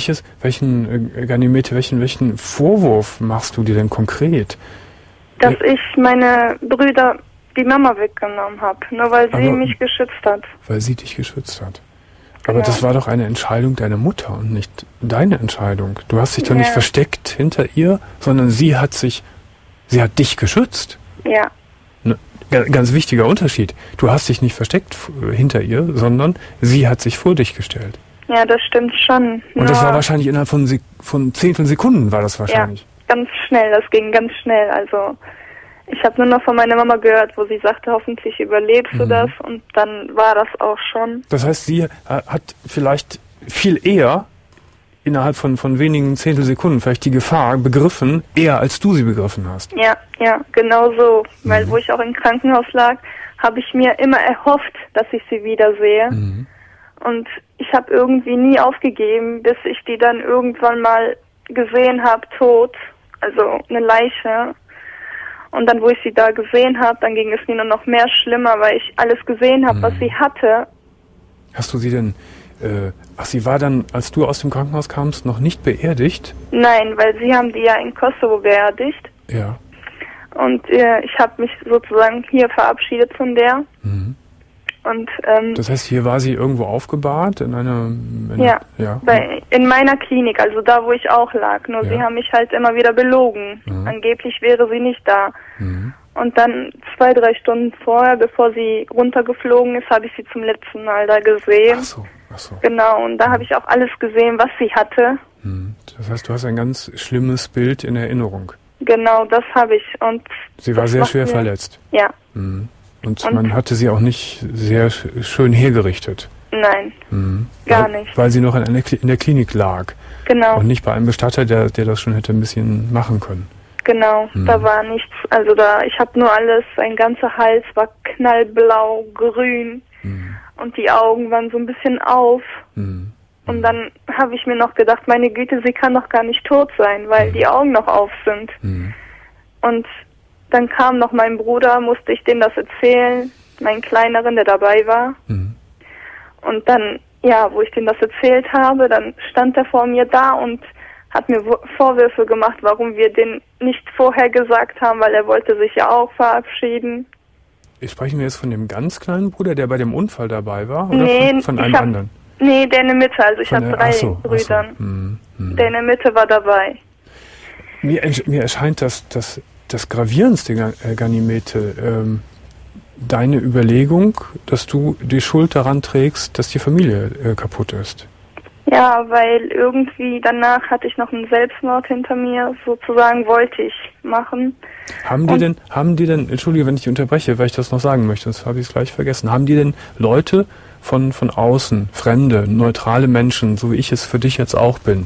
Welchen Vorwurf machst du dir denn konkret? Dass ich meine Brüder die Mama weggenommen habe, nur weil sie mich geschützt hat. Weil sie dich geschützt hat. Aber das war doch eine Entscheidung deiner Mutter und nicht deine Entscheidung. Du hast dich doch nicht versteckt hinter ihr, sondern sie hat dich geschützt. Ja. Ganz wichtiger Unterschied. Du hast dich nicht versteckt hinter ihr, sondern sie hat sich vor dich gestellt. Ja, das stimmt schon. Und das war wahrscheinlich innerhalb von Zehntel Sekunden war das wahrscheinlich. ganz schnell, das ging ganz schnell. Also ich habe nur noch von meiner Mama gehört, wo sie sagte, hoffentlich überlebst du das, und dann war das auch schon. Das heißt, sie hat vielleicht viel eher innerhalb von wenigen Zehntelsekunden vielleicht die Gefahr begriffen, eher als du sie begriffen hast. Ja, genau so. Weil wo ich auch im Krankenhaus lag, habe ich mir immer erhofft, dass ich sie wiedersehe. Und ich habe irgendwie nie aufgegeben, bis ich die dann irgendwann mal gesehen habe, tot, also eine Leiche. Und dann, wo ich sie da gesehen habe, dann ging es mir nur noch mehr schlimmer, weil ich alles gesehen habe, was sie hatte. Hast du sie denn, sie war dann, als du aus dem Krankenhaus kamst, noch nicht beerdigt? Nein, weil sie haben die ja in Kosovo beerdigt. Ja. Und ich habe mich sozusagen hier verabschiedet von der. Und, das heißt, hier war sie irgendwo aufgebahrt? In meiner Klinik, also da, wo ich auch lag. Nur sie haben mich halt immer wieder belogen. Angeblich wäre sie nicht da. Und dann 2-3 Stunden vorher, bevor sie runtergeflogen ist, habe ich sie zum letzten Mal da gesehen. Ach so. Genau, und da habe ich auch alles gesehen, was sie hatte. Das heißt, du hast ein ganz schlimmes Bild in Erinnerung. Genau, das habe ich. Und sie war sehr schwer verletzt. Ja. Und man hatte sie auch nicht sehr schön hergerichtet. Nein, gar nicht. Weil sie noch in der Klinik lag. Genau. Und nicht bei einem Bestatter, der das schon hätte ein bisschen machen können. Genau, da war nichts. Also ich habe nur alles, ein ganzer Hals war knallblau, grün. Und die Augen waren so ein bisschen auf. Und dann habe ich mir noch gedacht, meine Güte, sie kann doch gar nicht tot sein, weil die Augen noch auf sind. Und dann kam noch mein Bruder, musste ich dem das erzählen, meinen Kleineren, der dabei war. Und dann, wo ich dem das erzählt habe, dann stand er vor mir da und hat mir Vorwürfe gemacht, warum wir den nicht vorher gesagt haben, weil er wollte sich ja auch verabschieden. Sprechen wir jetzt von dem ganz kleinen Bruder, der bei dem Unfall dabei war? Oder von einem anderen? Nee, der in der Mitte, also ich habe 3 Brüder. Der in der Mitte war dabei. Mir erscheint das Gravierendste, Ganymede, deine Überlegung, dass du die Schuld daran trägst, dass die Familie kaputt ist. Ja, weil irgendwie danach hatte ich noch einen Selbstmord hinter mir, sozusagen wollte ich machen. Haben die denn, entschuldige, wenn ich unterbreche, weil ich das noch sagen möchte, das habe ich gleich vergessen, haben die denn Leute von außen, Fremde, neutrale Menschen, so wie ich es für dich jetzt auch bin,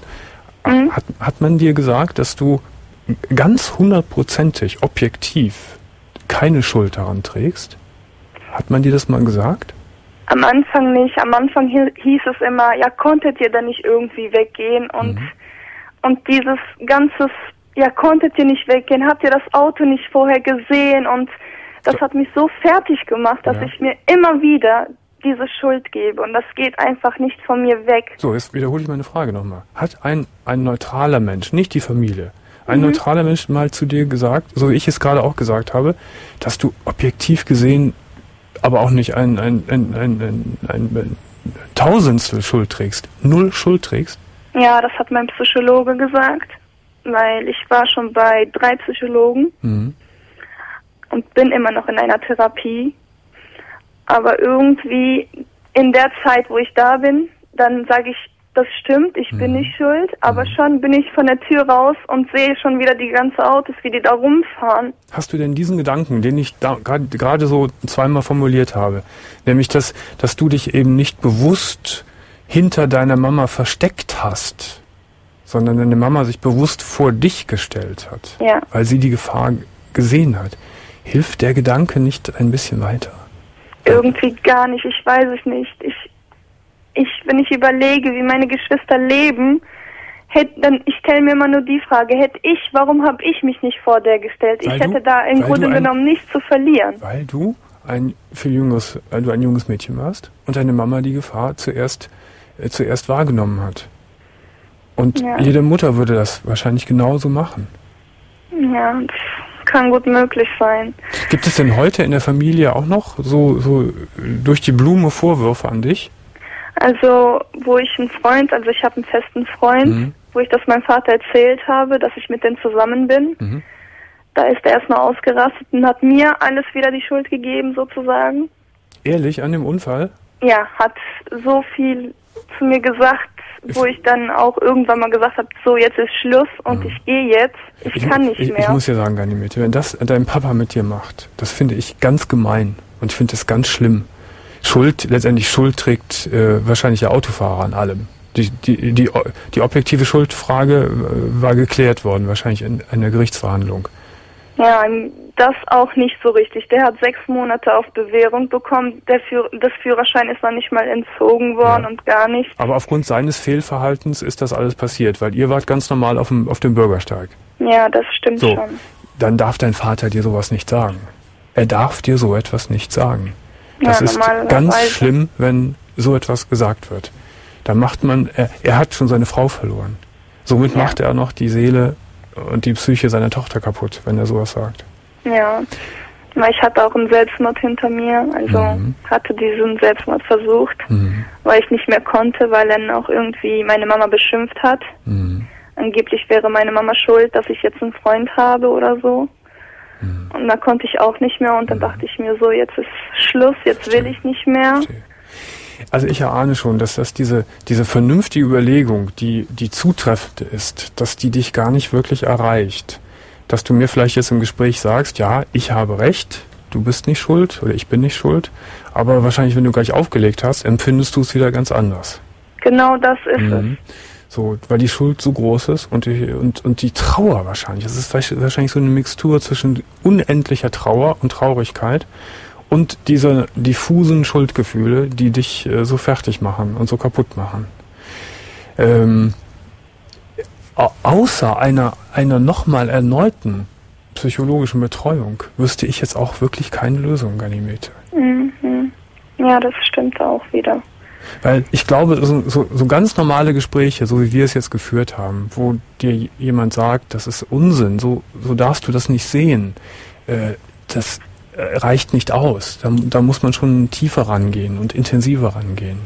hat man dir gesagt, dass du ganz 100%ig, objektiv keine Schuld daran trägst? Hat man dir das mal gesagt? Am Anfang nicht. Am Anfang hieß es immer, ja, konntet ihr dann nicht irgendwie weggehen? Und dieses ganzes, ja, konntet ihr nicht weggehen? Habt ihr das Auto nicht vorher gesehen? Und das hat mich so fertig gemacht, dass ich mir immer wieder diese Schuld gebe. Und das geht einfach nicht von mir weg. So, jetzt wiederhole ich meine Frage nochmal. Hat ein neutraler Mensch, nicht die Familie, ein neutraler Mensch mal zu dir gesagt, so wie ich es gerade auch gesagt habe, dass du objektiv gesehen aber auch nicht ein Tausendstel Schuld trägst, 0 Schuld trägst? Ja, das hat mein Psychologe gesagt, weil ich war schon bei 3 Psychologen und bin immer noch in einer Therapie. Aber irgendwie in der Zeit, wo ich da bin, dann sage ich, das stimmt, ich bin nicht schuld, aber schon bin ich von der Tür raus und sehe schon wieder die ganzen Autos, wie die da rumfahren. Hast du denn diesen Gedanken, den ich gerade so zweimal formuliert habe, nämlich, dass du dich eben nicht bewusst hinter deiner Mama versteckt hast, sondern deine Mama sich bewusst vor dich gestellt hat, weil sie die Gefahr gesehen hat. Hilft der Gedanke nicht ein bisschen weiter? Irgendwie gar nicht, ich weiß es nicht. Wenn ich überlege, wie meine Geschwister leben, ich stelle mir immer nur die Frage, warum habe ich mich nicht vor der gestellt? Ich hätte da im Grunde genommen nichts zu verlieren. Weil du ein junges Mädchen warst und deine Mama die Gefahr zuerst wahrgenommen hat. Und jede Mutter würde das wahrscheinlich genauso machen. Ja, das kann gut möglich sein. Gibt es denn heute in der Familie auch noch so durch die Blume Vorwürfe an dich? Also, ich habe einen festen Freund, wo ich das meinem Vater erzählt habe, dass ich mit dem zusammen bin. Da ist er erstmal ausgerastet und hat mir alles wieder die Schuld gegeben, sozusagen. Ehrlich, an dem Unfall? Ja, hat so viel zu mir gesagt, wo ich dann auch irgendwann mal gesagt habe, so jetzt ist Schluss und ich gehe jetzt, ich kann nicht mehr. Ich muss ja sagen, Ganymede, wenn das dein Papa mit dir macht, das finde ich ganz gemein und ich finde das ganz schlimm. Letztendlich Schuld trägt wahrscheinlich der Autofahrer an allem. Die objektive Schuldfrage war geklärt worden, wahrscheinlich in einer Gerichtsverhandlung. Ja, das auch nicht so richtig. Der hat 6 Monate auf Bewährung bekommen. Das Führerschein ist noch nicht mal entzogen worden und gar nicht. Aber aufgrund seines Fehlverhaltens ist das alles passiert, weil ihr wart ganz normal auf dem Bürgersteig. Ja, das stimmt schon. Dann darf dein Vater dir sowas nicht sagen. Er darf dir so etwas nicht sagen. Das ist ganz schlimm, wenn so etwas gesagt wird. Da macht man, er hat schon seine Frau verloren. Somit macht er noch die Seele und die Psyche seiner Tochter kaputt, wenn er sowas sagt. Ja, ich hatte auch einen Selbstmord hinter mir, also hatte diesen Selbstmord versucht, weil ich nicht mehr konnte, weil er dann auch irgendwie meine Mama beschimpft hat. Angeblich wäre meine Mama schuld, dass ich jetzt einen Freund habe oder so. Und da konnte ich auch nicht mehr und dann dachte ich mir so, jetzt ist Schluss, jetzt will ich nicht mehr. Also ich erahne schon, dass das diese vernünftige Überlegung, die zutreffend ist, dass die dich gar nicht wirklich erreicht. Dass du mir vielleicht jetzt im Gespräch sagst, ja, ich habe recht, du bist nicht schuld oder ich bin nicht schuld, aber wahrscheinlich, wenn du gleich aufgelegt hast, empfindest du es wieder ganz anders. Genau das ist es. So, weil die Schuld so groß ist und die Trauer wahrscheinlich. Es ist wahrscheinlich so eine Mixtur zwischen unendlicher Trauer und Traurigkeit und diese diffusen Schuldgefühle, die dich so fertig machen und so kaputt machen. Außer einer nochmal erneuten psychologischen Betreuung wüsste ich jetzt auch wirklich keine Lösung, Ganymede. Ja, das stimmt auch wieder. Weil ich glaube, so ganz normale Gespräche, so wie wir es jetzt geführt haben, wo dir jemand sagt, das ist Unsinn, so darfst du das nicht sehen, das reicht nicht aus. Da muss man schon tiefer rangehen und intensiver rangehen.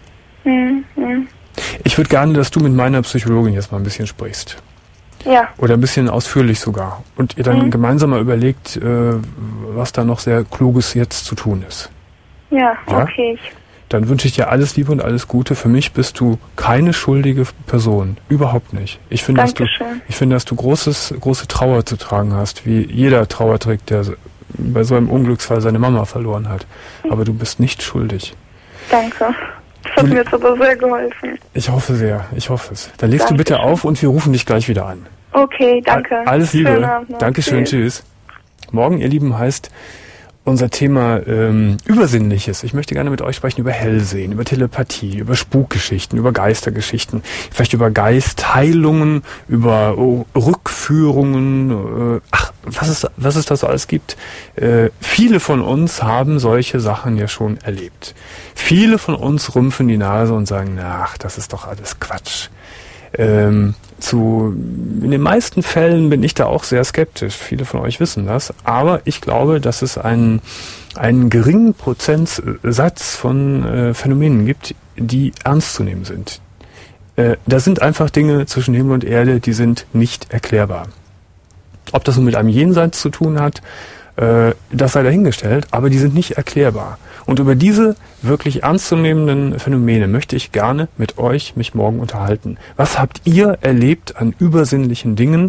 Ich würde gerne, dass du mit meiner Psychologin jetzt mal ein bisschen sprichst. Ja. Oder ein bisschen ausführlich sogar. Und ihr dann gemeinsam mal überlegt, was da noch sehr Kluges jetzt zu tun ist. Ja, okay. Dann wünsche ich dir alles Liebe und alles Gute. Für mich bist du keine schuldige Person. Überhaupt nicht. Ich finde, dass du große Trauer zu tragen hast, wie jeder Trauer trägt, der bei so einem Unglücksfall seine Mama verloren hat. Aber du bist nicht schuldig. Danke. Das hat mir jetzt aber sehr geholfen. Ich hoffe sehr. Ich hoffe es. Dann legst du bitte auf und wir rufen dich gleich wieder an. Okay, danke. Alles Liebe. Dankeschön. Tschüss. Morgen, ihr Lieben, heißt unser Thema Übersinnliches. Ich möchte gerne mit euch sprechen über Hellsehen, über Telepathie, über Spukgeschichten, über Geistergeschichten, vielleicht über Geistheilungen, über Rückführungen, was es da so alles gibt. Viele von uns haben solche Sachen ja schon erlebt. Viele von uns rümpfen die Nase und sagen, ach, das ist doch alles Quatsch. In den meisten Fällen bin ich da auch sehr skeptisch. Viele von euch wissen das. Aber ich glaube, dass es einen geringen Prozentsatz von Phänomenen gibt, die ernst zu nehmen sind. Da sind einfach Dinge zwischen Himmel und Erde, die sind nicht erklärbar. Ob das nun mit einem Jenseits zu tun hat, das sei dahingestellt, aber die sind nicht erklärbar. Und über diese wirklich ernstzunehmenden Phänomene möchte ich gerne mit euch mich morgen unterhalten. Was habt ihr erlebt an übersinnlichen Dingen,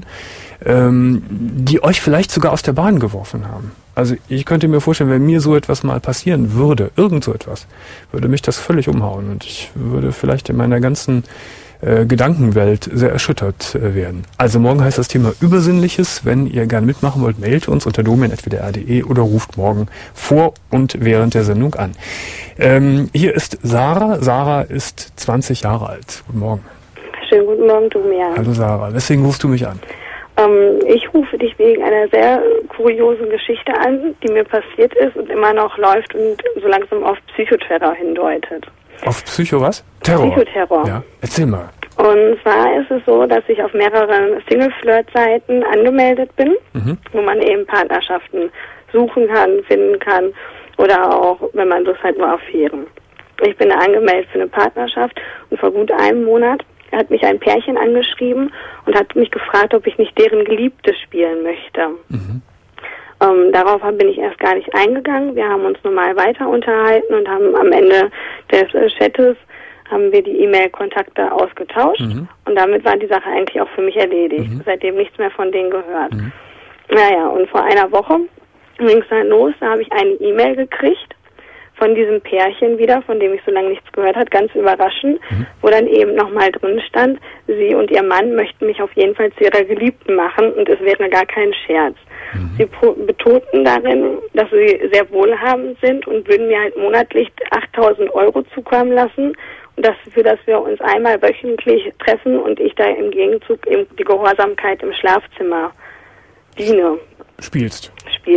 die euch vielleicht sogar aus der Bahn geworfen haben? Also ich könnte mir vorstellen, wenn mir so etwas mal passieren würde, irgend so etwas, würde mich das völlig umhauen und ich würde vielleicht in meiner ganzen Gedankenwelt sehr erschüttert werden. Also morgen heißt das Thema Übersinnliches. Wenn ihr gerne mitmachen wollt, mailt uns unter domain@wdr.de oder ruft morgen vor und während der Sendung an. Hier ist Sarah. Sarah ist 20 Jahre alt. Guten Morgen. Schönen guten Morgen, Domian. Hallo Sarah. Weswegen rufst du mich an? Ich rufe dich wegen einer sehr kuriosen Geschichte an, die mir passiert ist und immer noch läuft und so langsam auf Psychoterror hindeutet. Auf Psycho was? Terror? Psychoterror. Ja, erzähl mal. Und zwar ist es so, dass ich auf mehreren Single-Flirt-Seiten angemeldet bin, wo man eben Partnerschaften suchen kann, finden kann oder auch, wenn man Lust hat, nur Affären. Ich bin da angemeldet für eine Partnerschaft und vor gut einem Monat hat mich ein Pärchen angeschrieben und hat mich gefragt, ob ich nicht deren Geliebte spielen möchte. Darauf bin ich erst gar nicht eingegangen. Wir haben uns normal weiter unterhalten und haben am Ende des Chattes haben wir die E-Mail-Kontakte ausgetauscht und damit war die Sache eigentlich auch für mich erledigt. Seitdem nichts mehr von denen gehört. Naja, und vor einer Woche ging es dann los, da habe ich eine E-Mail gekriegt von diesem Pärchen wieder, von dem ich so lange nichts gehört habe, ganz überraschend, wo dann eben nochmal drin stand, sie und ihr Mann möchten mich auf jeden Fall zu ihrer Geliebten machen und es wäre gar kein Scherz. Sie betonten darin, dass sie sehr wohlhabend sind und würden mir halt monatlich 8.000 € zukommen lassen und dafür, dass wir uns einmal wöchentlich treffen und ich da im Gegenzug eben die Gehorsamkeit im Schlafzimmer spielst.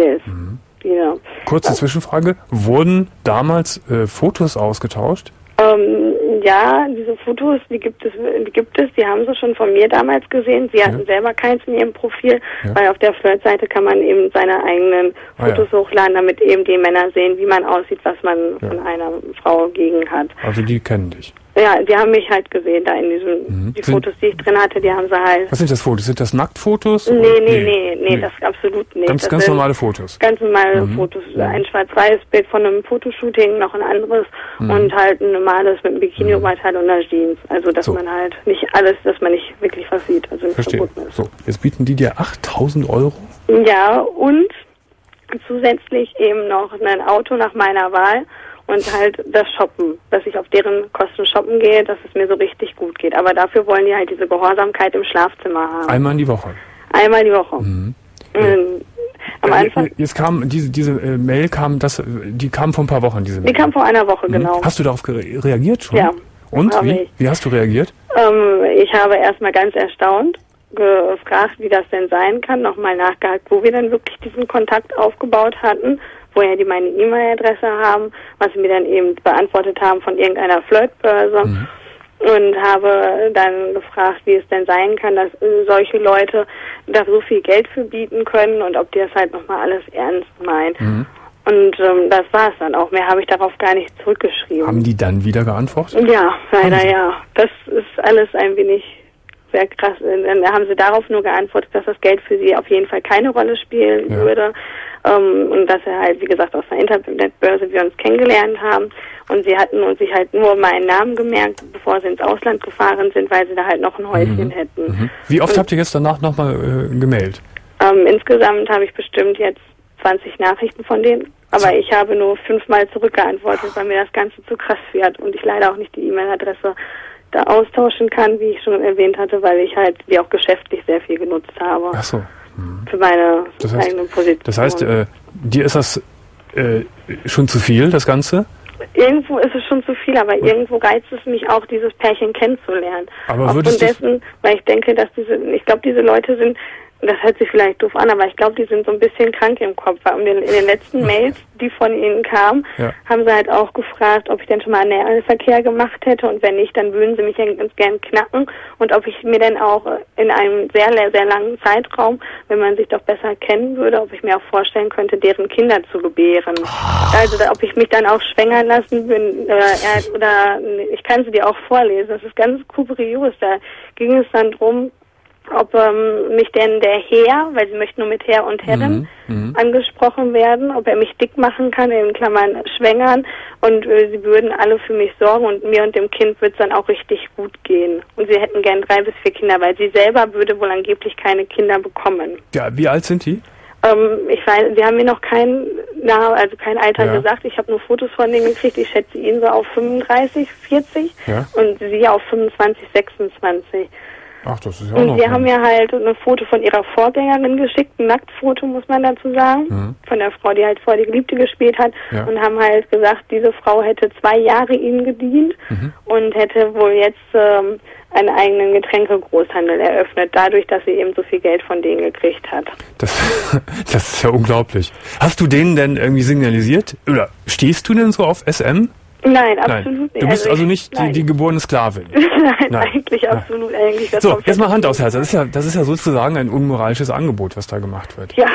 Ja. Kurze Zwischenfrage, wurden damals Fotos ausgetauscht? Ja, diese Fotos, die gibt es, die haben sie schon von mir damals gesehen. Sie hatten selber keins in ihrem Profil, weil auf der Flirtseite kann man eben seine eigenen Fotos hochladen, damit eben die Männer sehen, wie man aussieht, was man von einer Frau gegen hat. Also die kennen dich? Ja, die haben mich halt gesehen, da in diesen, die Fotos, die ich drin hatte, die haben sie halt... Was sind das Fotos? Sind das Nacktfotos? Nee, das absolut nicht. Ganz normale Fotos? Ganz normale Fotos. Ein schwarz-weiß Bild von einem Fotoshooting, noch ein anderes und halt ein normales mit einem Bikini-Oberteil und einer Jeans. Also, dass man halt nicht alles, dass man nicht wirklich was sieht. Also, nicht verboten ist. So, jetzt bieten die dir 8.000 €? Ja, und zusätzlich eben noch ein Auto nach meiner Wahl. Und halt das Shoppen, dass ich auf deren Kosten shoppen gehe, dass es mir so richtig gut geht. Aber dafür wollen die halt diese Gehorsamkeit im Schlafzimmer haben. Einmal die Woche? Einmal die Woche. Am Anfang... Jetzt kam diese Mail, die kam vor ein paar Wochen, diese Mail? Die kam vor einer Woche, genau. Hast du darauf reagiert schon? Ja. Und? Wie hast du reagiert? Ich habe erstmal ganz erstaunt gefragt, wie das denn sein kann, nochmal nachgehakt, wo wir dann wirklich diesen Kontakt aufgebaut hatten, woher die meine E-Mail-Adresse haben, was sie mir dann eben beantwortet haben von irgendeiner Flirtbörse und habe dann gefragt, wie es denn sein kann, dass solche Leute da so viel Geld für bieten können und ob die das halt nochmal alles ernst meinen. Und das war es dann auch. Mehr habe ich darauf gar nicht zurückgeschrieben. Haben die dann wieder geantwortet? Ja, leider ja. Das ist alles ein wenig sehr krass. Dann haben sie darauf nur geantwortet, dass das Geld für sie auf jeden Fall keine Rolle spielen würde. Und dass er halt, wie gesagt, aus einer Internetbörse wir uns kennengelernt haben. Und sie hatten uns sich halt nur meinen Namen gemerkt, bevor sie ins Ausland gefahren sind, weil sie da halt noch ein Häuschen hätten. Wie oft habt ihr jetzt danach nochmal gemeldet? Insgesamt habe ich bestimmt jetzt 20 Nachrichten von denen. Aber ich habe nur 5-mal zurückgeantwortet, weil mir das Ganze zu krass wird und ich leider auch nicht die E-Mail-Adresse da austauschen kann, wie ich schon erwähnt hatte, weil ich halt die auch geschäftlich sehr viel genutzt habe. Ach so. Für meine eigene Position. Das heißt, dir ist das schon zu viel, das Ganze? Irgendwo ist es schon zu viel, aber irgendwo reizt es mich auch, dieses Pärchen kennenzulernen. Aber aufgrund dessen, weil ich denke, dass ich glaube, diese Leute sind, das hört sich vielleicht doof an, aber ich glaube, die sind so ein bisschen krank im Kopf, weil in den letzten Mails, die von ihnen kamen, haben sie halt auch gefragt, ob ich denn schon mal Analverkehr gemacht hätte und wenn nicht, dann würden sie mich ganz gern knacken und ob ich mir dann auch in einem sehr, sehr langen Zeitraum, wenn man sich doch besser kennen würde, ob ich mir auch vorstellen könnte, deren Kinder zu gebären. Also ob ich mich dann auch schwängern lassen würde, oder ich kann sie dir auch vorlesen, das ist ganz kurios, da ging es dann drum, ob mich denn der Herr, weil sie möchten nur mit Herr und Herrin angesprochen werden, ob er mich dick machen kann, in Klammern schwängern und sie würden alle für mich sorgen und mir und dem Kind wird es dann auch richtig gut gehen. Und sie hätten gern 3 bis 4 Kinder, weil sie selber würde wohl angeblich keine Kinder bekommen. Ja, wie alt sind die? Ich weiß, sie haben mir noch kein Alter gesagt. Ich habe nur Fotos von denen gekriegt. Ich schätze ihn so auf 35, 40 und sie auf 25, 26. Ach, das ist ja auch noch. Und sie haben mir halt ein Foto von ihrer Vorgängerin geschickt, ein Nacktfoto, muss man dazu sagen, von der Frau, die halt vor die Geliebte gespielt hat und haben halt gesagt, diese Frau hätte 2 Jahre ihnen gedient und hätte wohl jetzt einen eigenen Getränkegroßhandel eröffnet, dadurch, dass sie eben so viel Geld von denen gekriegt hat. Das ist ja unglaublich. Hast du denen denn irgendwie signalisiert? Oder stehst du denn so auf SM? Nein, absolut nicht. Du bist also nicht die geborene Sklavin? Nein, eigentlich absolut. Eigentlich das so, jetzt mal Hand aufs Herz. Das ist ja sozusagen ein unmoralisches Angebot, was da gemacht wird. Ja,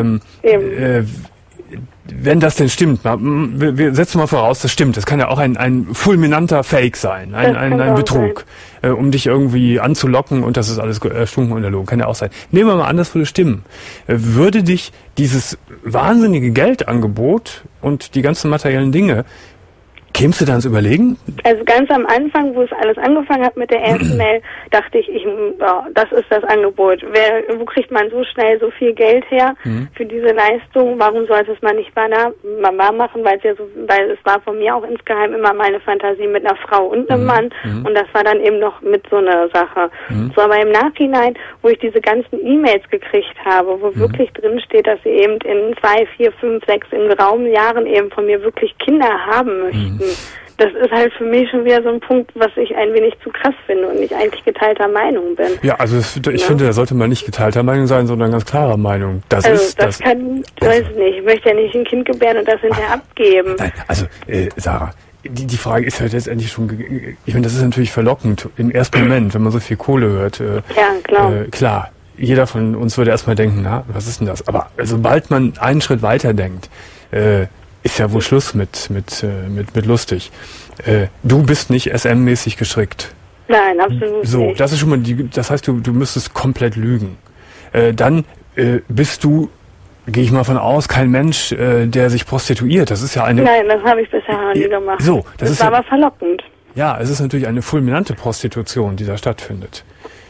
wenn das denn stimmt, wir setzen mal voraus, das stimmt. Das kann ja auch ein fulminanter Fake sein, ein Betrug, um dich irgendwie anzulocken und das ist alles erstunken und erlogen. Kann ja auch sein. Nehmen wir mal an, das würde stimmen. Würde dich dieses wahnsinnige Geldangebot und die ganzen materiellen Dinge Kämst du da ins Überlegen? Also ganz am Anfang, wo es alles angefangen hat mit der ersten Mail, dachte ich, das ist das Angebot. Wo kriegt man so schnell so viel Geld her für diese Leistung? Warum sollte es man nicht bei einer Mama machen? Weil es war von mir auch insgeheim immer meine Fantasie mit einer Frau und einem Mann. Und das war dann eben noch mit so einer Sache. So, aber im Nachhinein, wo ich diese ganzen E-Mails gekriegt habe, wo wirklich drin steht, dass sie eben in 2, 4, 5, 6 in geraumen Jahren eben von mir wirklich Kinder haben möchten. Das ist halt für mich schon wieder so ein Punkt, was ich ein wenig zu krass finde und ich eigentlich geteilter Meinung bin. Ja, also ich finde, da sollte man nicht geteilter Meinung sein, sondern ganz klarer Meinung. Ich weiß nicht. Ich möchte ja nicht ein Kind gebären und das hinterher abgeben. Nein, also Sarah, die Frage ist halt letztendlich schon, ich meine, das ist natürlich verlockend im ersten Moment, wenn man so viel Kohle hört. Ja, klar. Klar, jeder von uns würde erstmal denken, na, was ist denn das? Aber sobald man einen Schritt weiter denkt, ist ja wohl Schluss mit lustig. Du bist nicht SM-mäßig gestrickt. Nein, absolut nicht. So, das ist schon mal das heißt, du müsstest komplett lügen. Dann bist du, gehe ich mal von aus, kein Mensch, der sich prostituiert. Das ist ja eine... Nein, das habe ich bisher noch nie gemacht. So, das war aber verlockend. Ja, es ist natürlich eine fulminante Prostitution, die da stattfindet.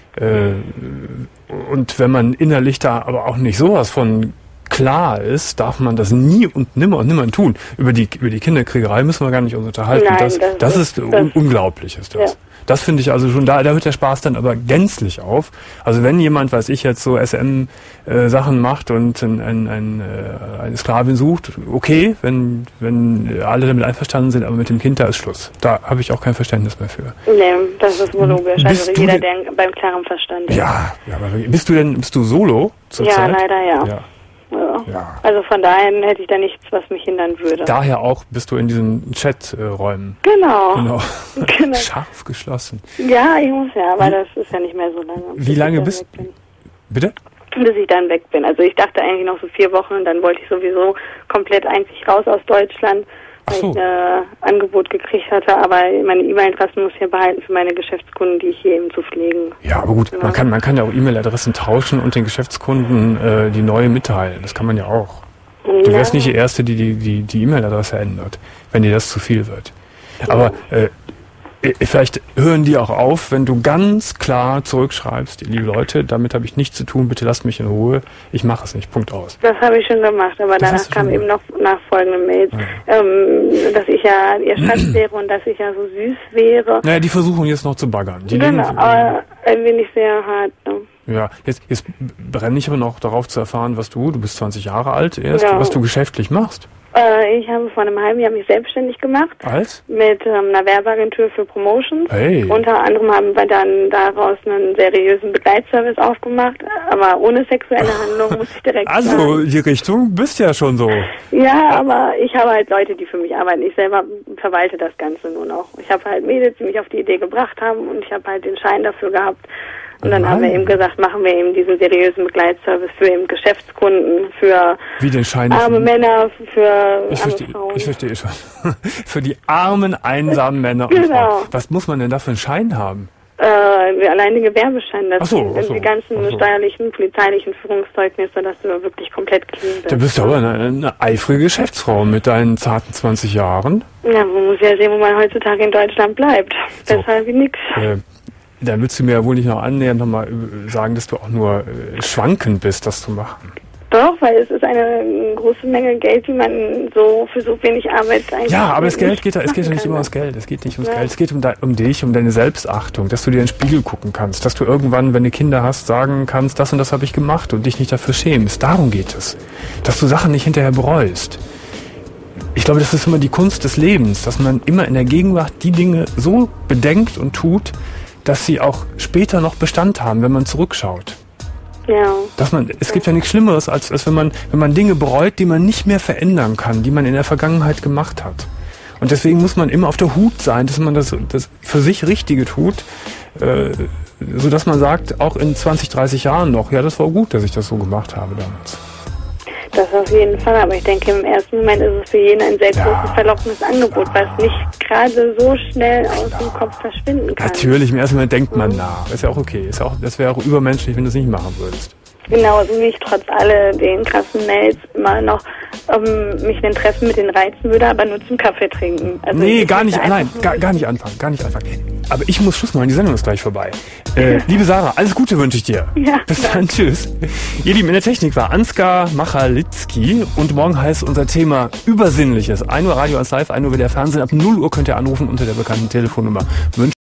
Und wenn man innerlich da aber auch nicht sowas von klar ist, darf man das nie und nimmer tun. Über die Kinderkriegerei müssen wir gar nicht uns unterhalten. Nein, das ist unglaublich, ist das. Ja. Das finde ich also schon, da hört der Spaß dann aber gänzlich auf. Also wenn jemand, weiß ich, jetzt so SM-Sachen macht und eine Sklavin sucht, okay, wenn alle damit einverstanden sind, aber mit dem Kind, da ist Schluss. Da habe ich auch kein Verständnis mehr für. Nee, das ist wohl logisch. Also jeder, der beim klaren Verstand ist. Ja, aber bist du solo zurzeit? Ja, leider ja. Ja. Also von daher hätte ich da nichts, was mich hindern würde. Daher auch bist du in diesen Chat-Räumen. Genau. Scharf geschlossen. Ja, ich muss ja, aber das ist ja nicht mehr so lange. Wie lange bist du? Bitte? Bis ich dann weg bin. Also ich dachte eigentlich noch so 4 Wochen und dann wollte ich sowieso komplett eigentlich raus aus Deutschland, weil ich ein Angebot gekriegt hatte, aber meine E-Mail-Adressen muss ich ja behalten für meine Geschäftskunden, die ich hier eben zu pflegen. Ja, aber gut, man kann ja auch E-Mail-Adressen tauschen und den Geschäftskunden die neue mitteilen. Das kann man ja auch. Du wärst nicht die Erste, die E-Mail-Adresse ändert, wenn dir das zu viel wird. Aber vielleicht hören die auch auf, wenn du ganz klar zurückschreibst, liebe Leute, damit habe ich nichts zu tun, bitte lasst mich in Ruhe, ich mache es nicht, Punkt aus. Das habe ich schon gemacht, aber danach kam eben noch nachfolgende Mails, dass ich ja ihr Schatz wäre und dass ich ja so süß wäre. Naja, die versuchen jetzt noch zu baggern. Aber ein wenig sehr hart, ne? Ja, jetzt brenne ich aber noch darauf zu erfahren, du bist 20 Jahre alt erst, was du geschäftlich machst. Ich habe vor einem halben Jahr mich selbstständig gemacht. Als? Mit einer Werbeagentur für Promotions. Hey. Unter anderem haben wir dann daraus einen seriösen Begleitservice aufgemacht, aber ohne sexuelle Handlung, muss ich direkt sagen. Also, die Richtung bist ja schon so. Ja, aber ich habe halt Leute, die für mich arbeiten. Ich selber verwalte das Ganze nur noch. Ich habe halt Mädels, die mich auf die Idee gebracht haben und ich habe halt den Schein dafür gehabt. Und dann haben wir eben gesagt, machen wir eben diesen seriösen Begleitservice für eben Geschäftskunden, für arme Männer, für arme Frauen. Ich verstehe schon. Für die armen, einsamen Männer und Frauen. Was muss man denn da für einen Schein haben? Allein den Gewerbeschein dazu. Die ganzen steuerlichen, polizeilichen Führungszeugnisse, dass du wirklich komplett clean bist. Da bist du aber eine eifrige Geschäftsfrau mit deinen zarten 20 Jahren. Ja, man muss ja sehen, wo man heutzutage in Deutschland bleibt. Besser wie nix. Dann würdest du mir ja wohl nicht noch annähernd nochmal sagen, dass du auch nur schwankend bist, das zu machen. Doch, weil es ist eine große Menge Geld, die man so für so wenig Arbeit eigentlich... Ja, aber es geht ja nicht immer ums Geld. Es geht nicht ums Geld. Es geht um dich, um deine Selbstachtung, dass du dir in den Spiegel gucken kannst, dass du irgendwann, wenn du Kinder hast, sagen kannst, das und das habe ich gemacht und dich nicht dafür schämst. Darum geht es. Dass du Sachen nicht hinterher bereust. Ich glaube, das ist immer die Kunst des Lebens, dass man immer in der Gegenwart die Dinge so bedenkt und tut, dass sie auch später noch Bestand haben, wenn man zurückschaut. Ja. Es gibt ja nichts Schlimmeres, als wenn man Dinge bereut, die man nicht mehr verändern kann, die man in der Vergangenheit gemacht hat. Und deswegen muss man immer auf der Hut sein, dass man das für sich Richtige tut, sodass man sagt, auch in 20, 30 Jahren noch, ja, das war gut, dass ich das so gemacht habe damals. Das auf jeden Fall, aber ich denke, im ersten Moment ist es für jeden ein sehr großes, verlockendes Angebot, was nicht gerade so schnell aus dem Kopf verschwinden kann. Natürlich, im ersten Moment denkt man nach. Ist ja auch okay. Das wäre auch übermenschlich, wenn du es nicht machen würdest. Genauso wie ich trotz all den krassen Mails immer noch mich ein Treffen mit denen reizen würde, aber nur zum Kaffee trinken. Also nee, gar nicht, nein, gar nicht anfangen. Aber ich muss Schluss machen, die Sendung ist gleich vorbei. Liebe Sarah, alles Gute wünsche ich dir. Ja. Bis dann, tschüss. Ihr Lieben, in der Technik war Ansgar Machalitzki und morgen heißt unser Thema Übersinnliches. 1 Uhr Radio als Live, 1 Uhr wieder Fernsehen. Ab 0 Uhr könnt ihr anrufen unter der bekannten Telefonnummer.